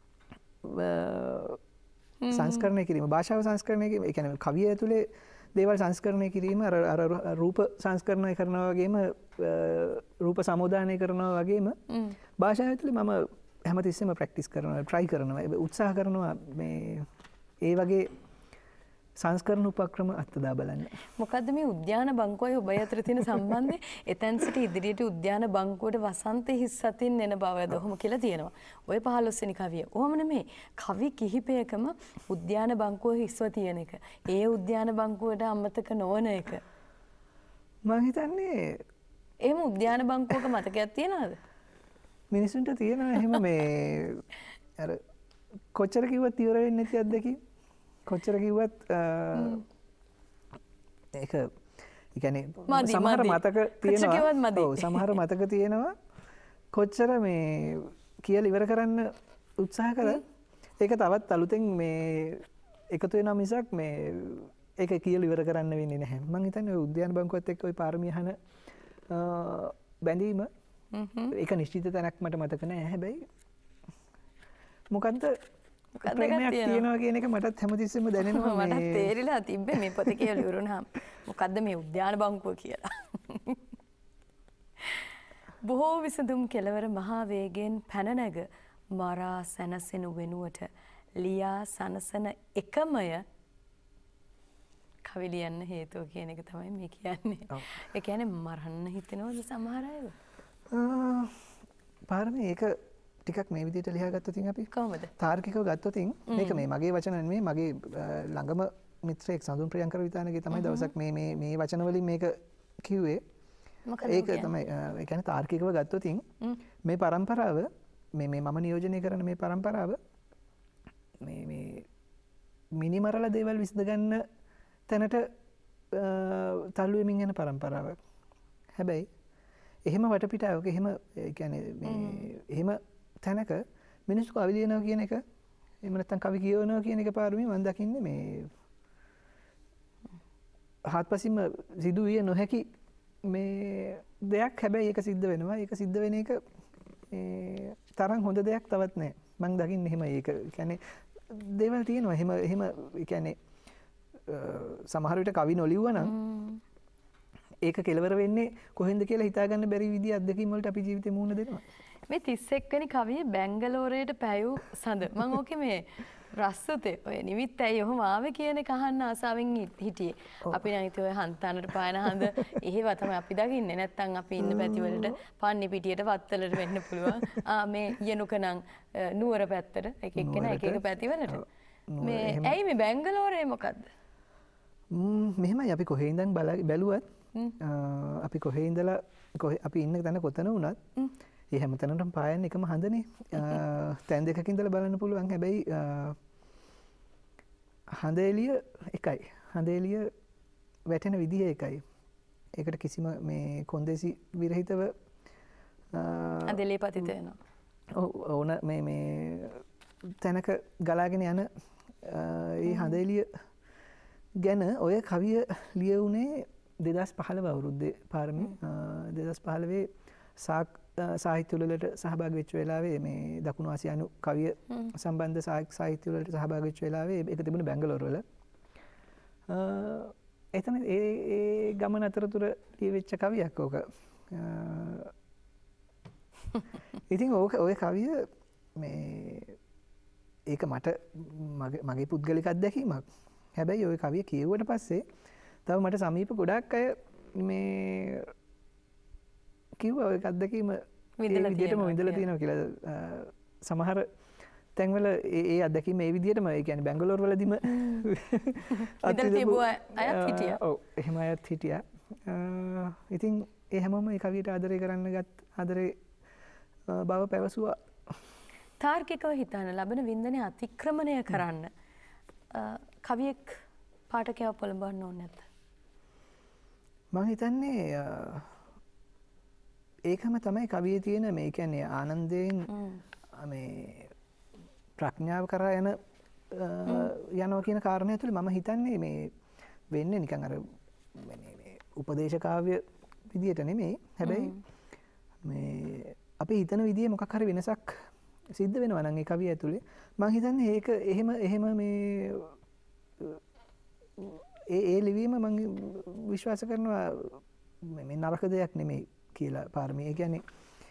සංස්කරණය කිරීම භාෂාව සංස්කරණය කිරීම ඒ කියන්නේ කවිය ඇතුලේ දේවල් සංස්කරණය කිරීම අර අර රූප සංස්කරණය කරනවා වගේම රූප සමුදානය කරනවා වගේම භාෂාව ඇතුලේ මම හැමතිස්සෙම ප්‍රැක්ටිස් කරනවා try කරනවා උත්සාහ කරනවා මේ ඒ වගේ සංස්කරණ උපක්‍රම අත්දා බලන්න. මොකද්ද මේ උද්‍යාන බංකුවයි ඔබ අතර තියෙන සම්බන්ධය? එතෙන් සිට ඉදිරියට උද්‍යාන බංකුවට වසන්ත හිස් සතින් එන බවද ඔහොම කියලා තියෙනවා. ඔය පහළොස් වෙනි කවිය. ඔහොම නෙමෙයි. කවි කිහිපයකම උද්‍යාන බංකුව හිස්ව තියෙන එක. ඒ උද්‍යාන බංකුවට අමතක නොවන එක. මම හිතන්නේ එහෙම උද්‍යාන බංකුවක මතකයක් තියනවද? මිනිසුන්ට තියෙනවා එහෙම මේ අර කොච්චර කිව්වත් ඉවර වෙන්නේ නැති අත්දැකීම්. කොච්චර කිව්වත් ඒක ඒ කියන්නේ සමහර මතක තියෙනවා. ඔව් සමහර මතක තියෙනවා. කොච්චර මේ කියලා ඉවර කරන්න උත්සාහ කළා ඒක තවත් අලුතෙන් මේ එකතු වෙනවා මිසක් මේ ඒක කියලා ඉවර කරන්න වෙන්නේ නැහැ. මම හිතන්නේ ඔය උද්‍යාන බංකුවත් එක්ක ඔය පාරමී අහන බැඳීම ඒක නිශ්චිත තැනක් මට මතක නැහැ. හැබැයි මොකද්ද ප්‍රේමයක් තියෙනවා කියන එක මටත් හැමතිස්සෙම දැනෙනවා. මටත් තේරිලා තිබ්බේ මේ පොත කියලා ඉවරුනහම මොකද්ද මේ උද්‍යාන බංකුව කියලා. බොහෝ විසඳුම් කෙලවර මහා වේගයෙන් පැන නැග මරා සැනසෙනු වෙනුවට ලියා සනසන එකමය කවි ලියන්න හේතුව කියන එක තමයි මේ කියන්නේ. ඒ කියන්නේ මරන්න හිතෙනවද සමහර අයව? පාරමී ඒක ටිකක් මේ විදිහට ලියා ගත්තොත් අපි කොහොමද? තාර්කිකව ගත්තොත් මේක මේ මගේ වචන නෙමෙයි මගේ ළඟම මිත්‍රයෙක් සඳුන් ප්‍රියංකර විතානගේ තමයි දවසක් මේ මේ මේ වචන වලින් මේක කිව්වේ. ඒක තමයි ඒ කියන්නේ තාර්කිකව ගත්තොත් මේ પરම්පරාව මේ මේ මම නියෝජනය කරන මේ પરම්පරාව මේ මේ මිනිමරලා දේවල් විසඳ ගන්න තැනට තල්ලු වෙමින් යන પરම්පරාවක්. හැබැයි එහෙම වටපිටාවක එහෙම ඒ කියන්නේ මේ එහෙම තැනක මිනිස්සු කවි ලියනවා කියන එක එහෙම නැත්නම් කවි කියවනවා කියන එක පාරමී මම දකින්නේ මේ හත්පසින්ම සිදු විය නොහැකි මේ දෙයක්. හැබැයි ඒක සිද්ධ වෙනවා. ඒක සිද්ධ වෙන එක මේ තරම් හොඳ දෙයක් තවත් නැහැ. මම දකින්නේ එහෙම ඒක කියන්නේ දේවල් තියෙනවා. එහෙම එහෙම ඒ කියන්නේ සමහර විට කවි නොලිව්වා නම් ඒක කෙලවර වෙන්නේ කොහෙන්ද කියලා හිතාගන්න බැරි විදිහ අත්දැකීම් වලට අපි ජීවිතේ මුහුණ දෙනවා. මේ තිස් එක් වෙනි කවියේ බැංගලෝරයට පැයූ සඳ මම ඕකේ මේ රස්සතේ ඔය නිමිත්ත ඇයි ඔහොම ආවේ කියන එක අහන්න ආසාවෙන් හිටියේ. අපි නම් හිතුවේ ඔය හන්තානට පායන හඳ එහෙව තමයි අපි දකින්නේ. නැත්තම් අපි ඉන්න පැතිවලට පන්නි පිටියට වත්තලට වෙන්න පුළුවන්. ආ මේ යනුකනම් නුවර පැත්තට එක එක්කෙනා එක එක පැතිවලට. මේ ඇයි මේ බැංගලෝරේ මොකද්ද? මෙහෙමයි අපි කොහේ ඉඳන් බැලුවත් අපි කොහේ ඉඳලා අපි ඉන්න තැන කොතන වුණත් ඒ හැම තැනටම පායන්නේ එකම හඳනේ. තැන් දෙකකින් ඉඳලා බලන්න පුළුවන්. හැබැයි හඳ එළිය එකයි. හඳ එළිය වැටෙන විදිහ එකයි. ඒකට කිසිම මේ කොන්දේසි විරහිතව හඳ එළිය පතිත වෙනවා. ඔව් ඕන මේ මේ තැනක ගලාගෙන යන ඒ හඳ එළිය ගැන ඔය කවිය ලියවුනේ දෙදහස් පහළොව අවුරුද්දේ පාරමී දෙදහස් පහළොවේ සාක් සාහිත්‍යවලට සහභාගී වෙච්ච වෙලාවේ මේ දකුණු ආසියානු කවිය සම්බන්ධ සාහිත්‍යවලට සහභාගී වෙච්ච වෙලාවේ ඒක තිබුණේ බැංගලෝර වල. එතන ඒ ඒ ගමන අතරතුර ලියවිච්ච කවියක් ඕක. ඉතින් ඕක ඔය කවිය මේ ඒක මට මගේ පුද්ගලික අත්දැකීමක්. හැබැයි ওই කවිය කියවුවට පස්සේ තව මට සමීප ගොඩක් අය මේ කිව්වා ඔය අත්දැකීම විදිහටම විඳලා තියෙනවා කියලා. සමහර තැන්වල ඒ අත්දැකීම මේ විදිහටම ඒ කියන්නේ බැංගලෝර වලදීම විඳලා තිබුව අයත් හිටියා. ඔව් එහෙම අයත් හිටියා. ඉතින් ඒ හැමෝම ඒ කවියට ආදරය කරන්න ගත් ආදරේ බව පැවසුවා. තාර්කිකව හිතන ලබන වින්දනය අතික්‍රමණය කරන්න කවියෙක් පාඨකයව පොළඹවන්න ඕනේ නැද්ද? මම හිතන්නේ ඒකම තමයි කවියේ තියෙන මේ කියන්නේ ආනන්දයෙන් මේ ප්‍රඥාව කරා යන යනවා කියන කාරණය තුළ මම හිතන්නේ මේ වෙන්නේ නිකන් අර මේ උපදේශ කාව්‍ය විදියට නෙමෙයි. හැබැයි මේ අපි හිතන විදිහේ මොකක් හරි වෙනසක් සිද්ධ වෙනවා නම් ඒ කවිය ඇතුලේ මම හිතන්නේ ඒක එහෙම එහෙම මේ ඒ ඒ ලිවීම මම විශ්වාස කරනවා මේ නරක දෙයක් නෙමෙයි කියලා පාරමී. ඒ කියන්නේ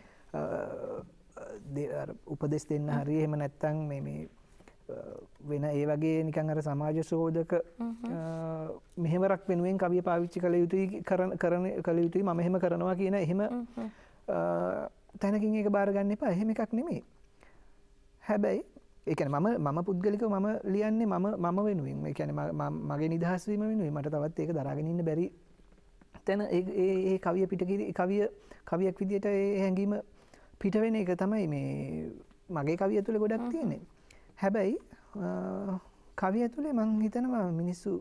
උපදෙස් දෙන්න හරි එහෙම නැත්තම් මේ මේ වෙන ඒ වගේ නිකන් අර සමාජ සෝදක මෙහෙවරක් වෙනුවෙන් කවිය පාවිච්චි කළ යුතුයි කරන කරන කළ යුතුයි මම එහෙම කරනවා කියන එහෙම තැනකින් ඒක බාර ගන්න එපා. එහෙම එකක් නෙමෙයි. හැබැයි ඒ කියන්නේ මම මම පුද්ගලිකව මම ලියන්නේ මම මම වෙනුවෙන්. ඒ කියන්නේ මගේ නිදහස් වීම වෙනුවෙන් මට තවත් ඒක දරාගෙන ඉන්න බැරි තැන ඒ ඒ කවිය පිට කවිය කවියක් විදියට ඒ හැඟීම පිට වෙන එක තමයි මේ මගේ කවිය තුළ ගොඩක් තියෙන්නේ. හැබැයි කවිය තුළේ මං හිතනවා මිනිස්සු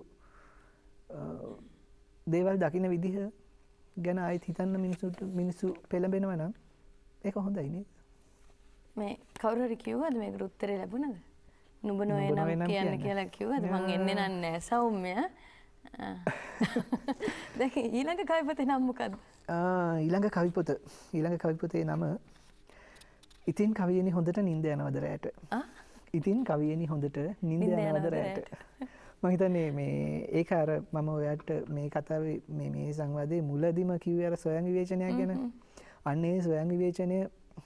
දේවල් දකින විදිහ ගැන ආයෙත් හිතන්න මිනිස්සුන්ට මිනිස්සු පෙළඹෙනවා නම් ඒක හොඳයි නේද? මේ කවුරු හරි කිව්වද මේකට උත්තරේ ලැබුණද? නුඹ නොවේ නම් කියන්න කියලා කිව්වද? මං එන්නේ නැහැ සෞම්‍ය. දැන් ඊළඟ කවි පොතේ නම මොකද්ද? ආ ඊළඟ කවි පොත ඊළඟ කවි පොතේ නම ඉතින් කවියනි හොඳට නිින්ද යනවද රැට. ආ ඉතින් කවියනි හොඳට නිින්ද යනවද රැට. මම හිතන්නේ මේ ඒක අර මම ඔයාලට මේ කතාවේ මේ මේ සංවාදයේ මුලදිම කිව්වේ අර සොයන් විවේචනය ගැන. අන්න ඒ සොයන් විවේචනය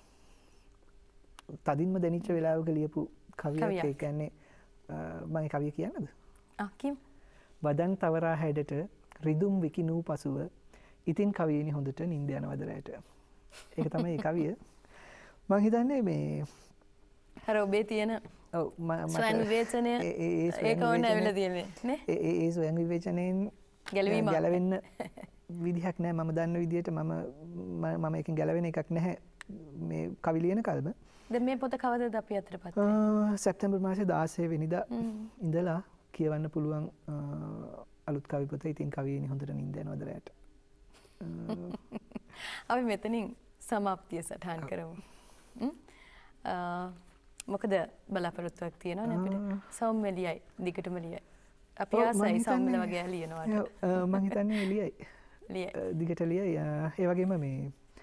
තදින්ම දැනිච්ච වෙලාවක ලියපු කවියක්. ඒ කියන්නේ මම කවිය කියන්නද? ආ කියමු. වදන් තවරා හැඩට රිදුම් විකිනූ පසුව ඉතින් කවියනි හොඳට නිින්ද යනවද රැට. ඒක තමයි ඒ කවිය. මම හිතන්නේ මේ අර ඔබේ තියෙන ඔව් ස්වයං විවේචනය ඒක ඕන ඇවිල්ලා තියෙන්නේ නේ? ඒ ඒ ස්වයං විවේචනයෙන් ගැලවීම ගැලවෙන්න විදිහක් නැහැ. මම දන්න විදිහට මම මම එකෙන් ගැලවෙන එකක් නැහැ මේ කවි ලියන කල්ම. දැන් මේ පොත කවදද අපි අතරපත් වෙන්නේ? සැප්තැම්බර් මාසේ දාසය වෙනිදා ඉඳලා කියවන්න පුළුවන් අලුත් කවි පොත. ඉතින් කවියනි හොඳට නිින්ද යනවද රැට. අපි මෙතනින් සමාප්තිය සටහන් කරමු. මොකද බලාපොරොත්තුවක් තියෙනවනේ අපිට. සෞම්‍ය ලියයි දිගටම ලියයි. අපි ආසයි සෞම්‍ය වගේ ලියනවාට. මම හිතන්නේ ලියයි. ලියයි. දිගට ලියයි. ඒ වගේම මේ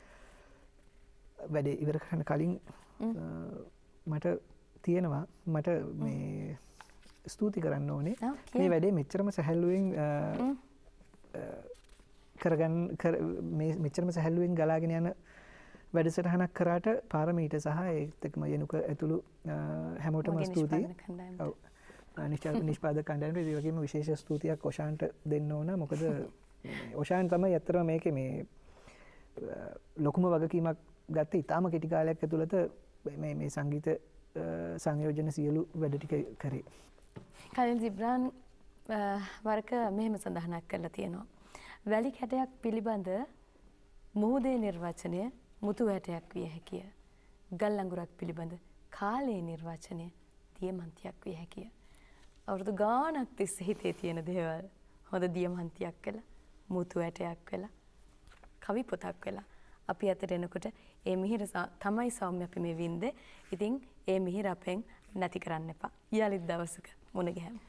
වැඩේ ඉවර කරන්න කලින් මට තියෙනවා මට මේ ස්තුති කරන්න ඕනේ. මේ වැඩේ මෙච්චරම සැහැල්ලුවෙන් කරගන්න මේ මෙච්චරම සැහැල්ලුවෙන් ගලාගෙන යන වැඩසටහනක් කරාට පාරමීට සහ ඒත් එක්කම යනුක ඇතුළු හැමෝටම මගේ ස්තුතියි. නිෂ්පාදන කණ්ඩායමට. ඔව්. නිෂ්පාදක නිෂ්පාදක කණ්ඩායමට ඒ වගේම විශේෂ ස්තුතියක් ඔෂාන්ට දෙන්න ඕන. මොකද ඔෂාන් තමයි ඇත්තටම මේකේ මේ ලොකුම වගකීමක් ගත්ත ඉතාම කෙටි කාලයක් ඇතුළත මේ මේ සංගීත සංයෝජන සියලු වැඩ ටික කරේ. කලින් ජිබ්‍රාන් වරක මෙහෙම සඳහනක් කරලා තියෙනවා. වැලි කැටයක් පිළිබඳ මුහුදේ නිර්වචනය මුතු වැටයක් විය හැකිය. ගල් අඟුරක් පිළිබඳ කාලයේ නිර්වචනය දියමන්තියක් විය හැකිය. අවුරුදු ගාණක් තිස්සේ හිතේ තියෙන දේවල් හොඳ දියමන්තියක් වෙලා මුතු වැටයක් වෙලා කවි පොතක් වෙලා අපි අතට එනකොට ඒ මිහිර තමයි සෞම්‍ය අපි මේ වින්දේ. ඉතින් ඒ මිහිර අපෙන් නැති කරන්න එපා. යාලිත් දවසක මුණ ගැහෙමු.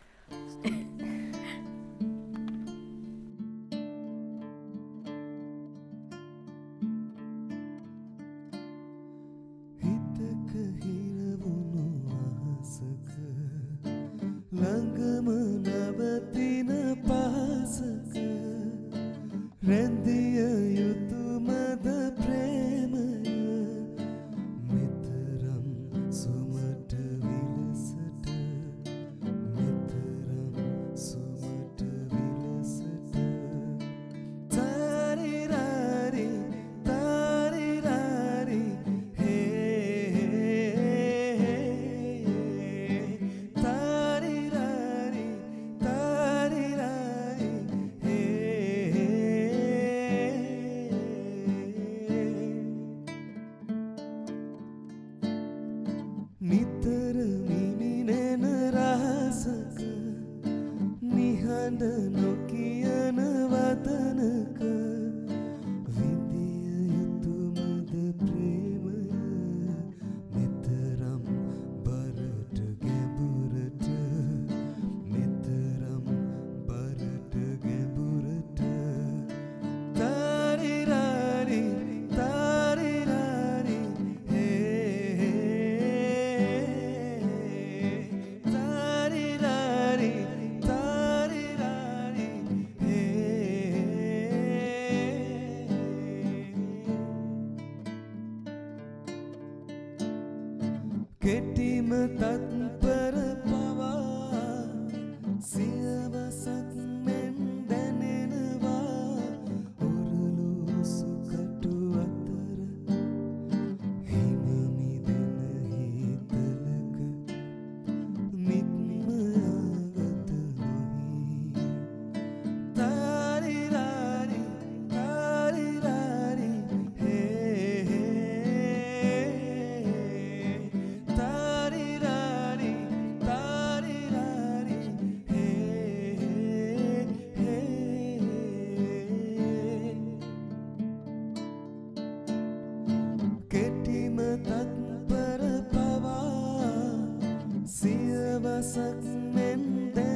හිතක හිරවුණු අහසක ළඟම නවතින පහසක රැඳිය යුතුමද ප්‍රේමය මෙතරම් සුමට විලසට මෙතරම් සුමට විලසට තාරිරාරි තාරිරාරි හේ තාරිරාරි තාරිරාරි හේ නිතර මිනිනෙන රහසක නිහඬ නොකියන වදනක විඳිය යුතුමද ප්‍රේමය මෙතරම් බරට ගැඹුරට මෙතරම් බරට ගැඹුරට තාරිරාරි තාරිරාරි හේ තාරිරාරි තාරිරාරි හේ කෙටිම තත්පර පවා සියවසක් මෙන් දැනෙනවා ඔරලෝසු කටු අතර හිම මිදෙන හීතලක නික්ම ආගත නොහි තාරිරාරි තාරිරාරි හේ තාරිරාරි තාරිරාරි හේ කෙටිම තත්පර පවා සියවසක් මෙන්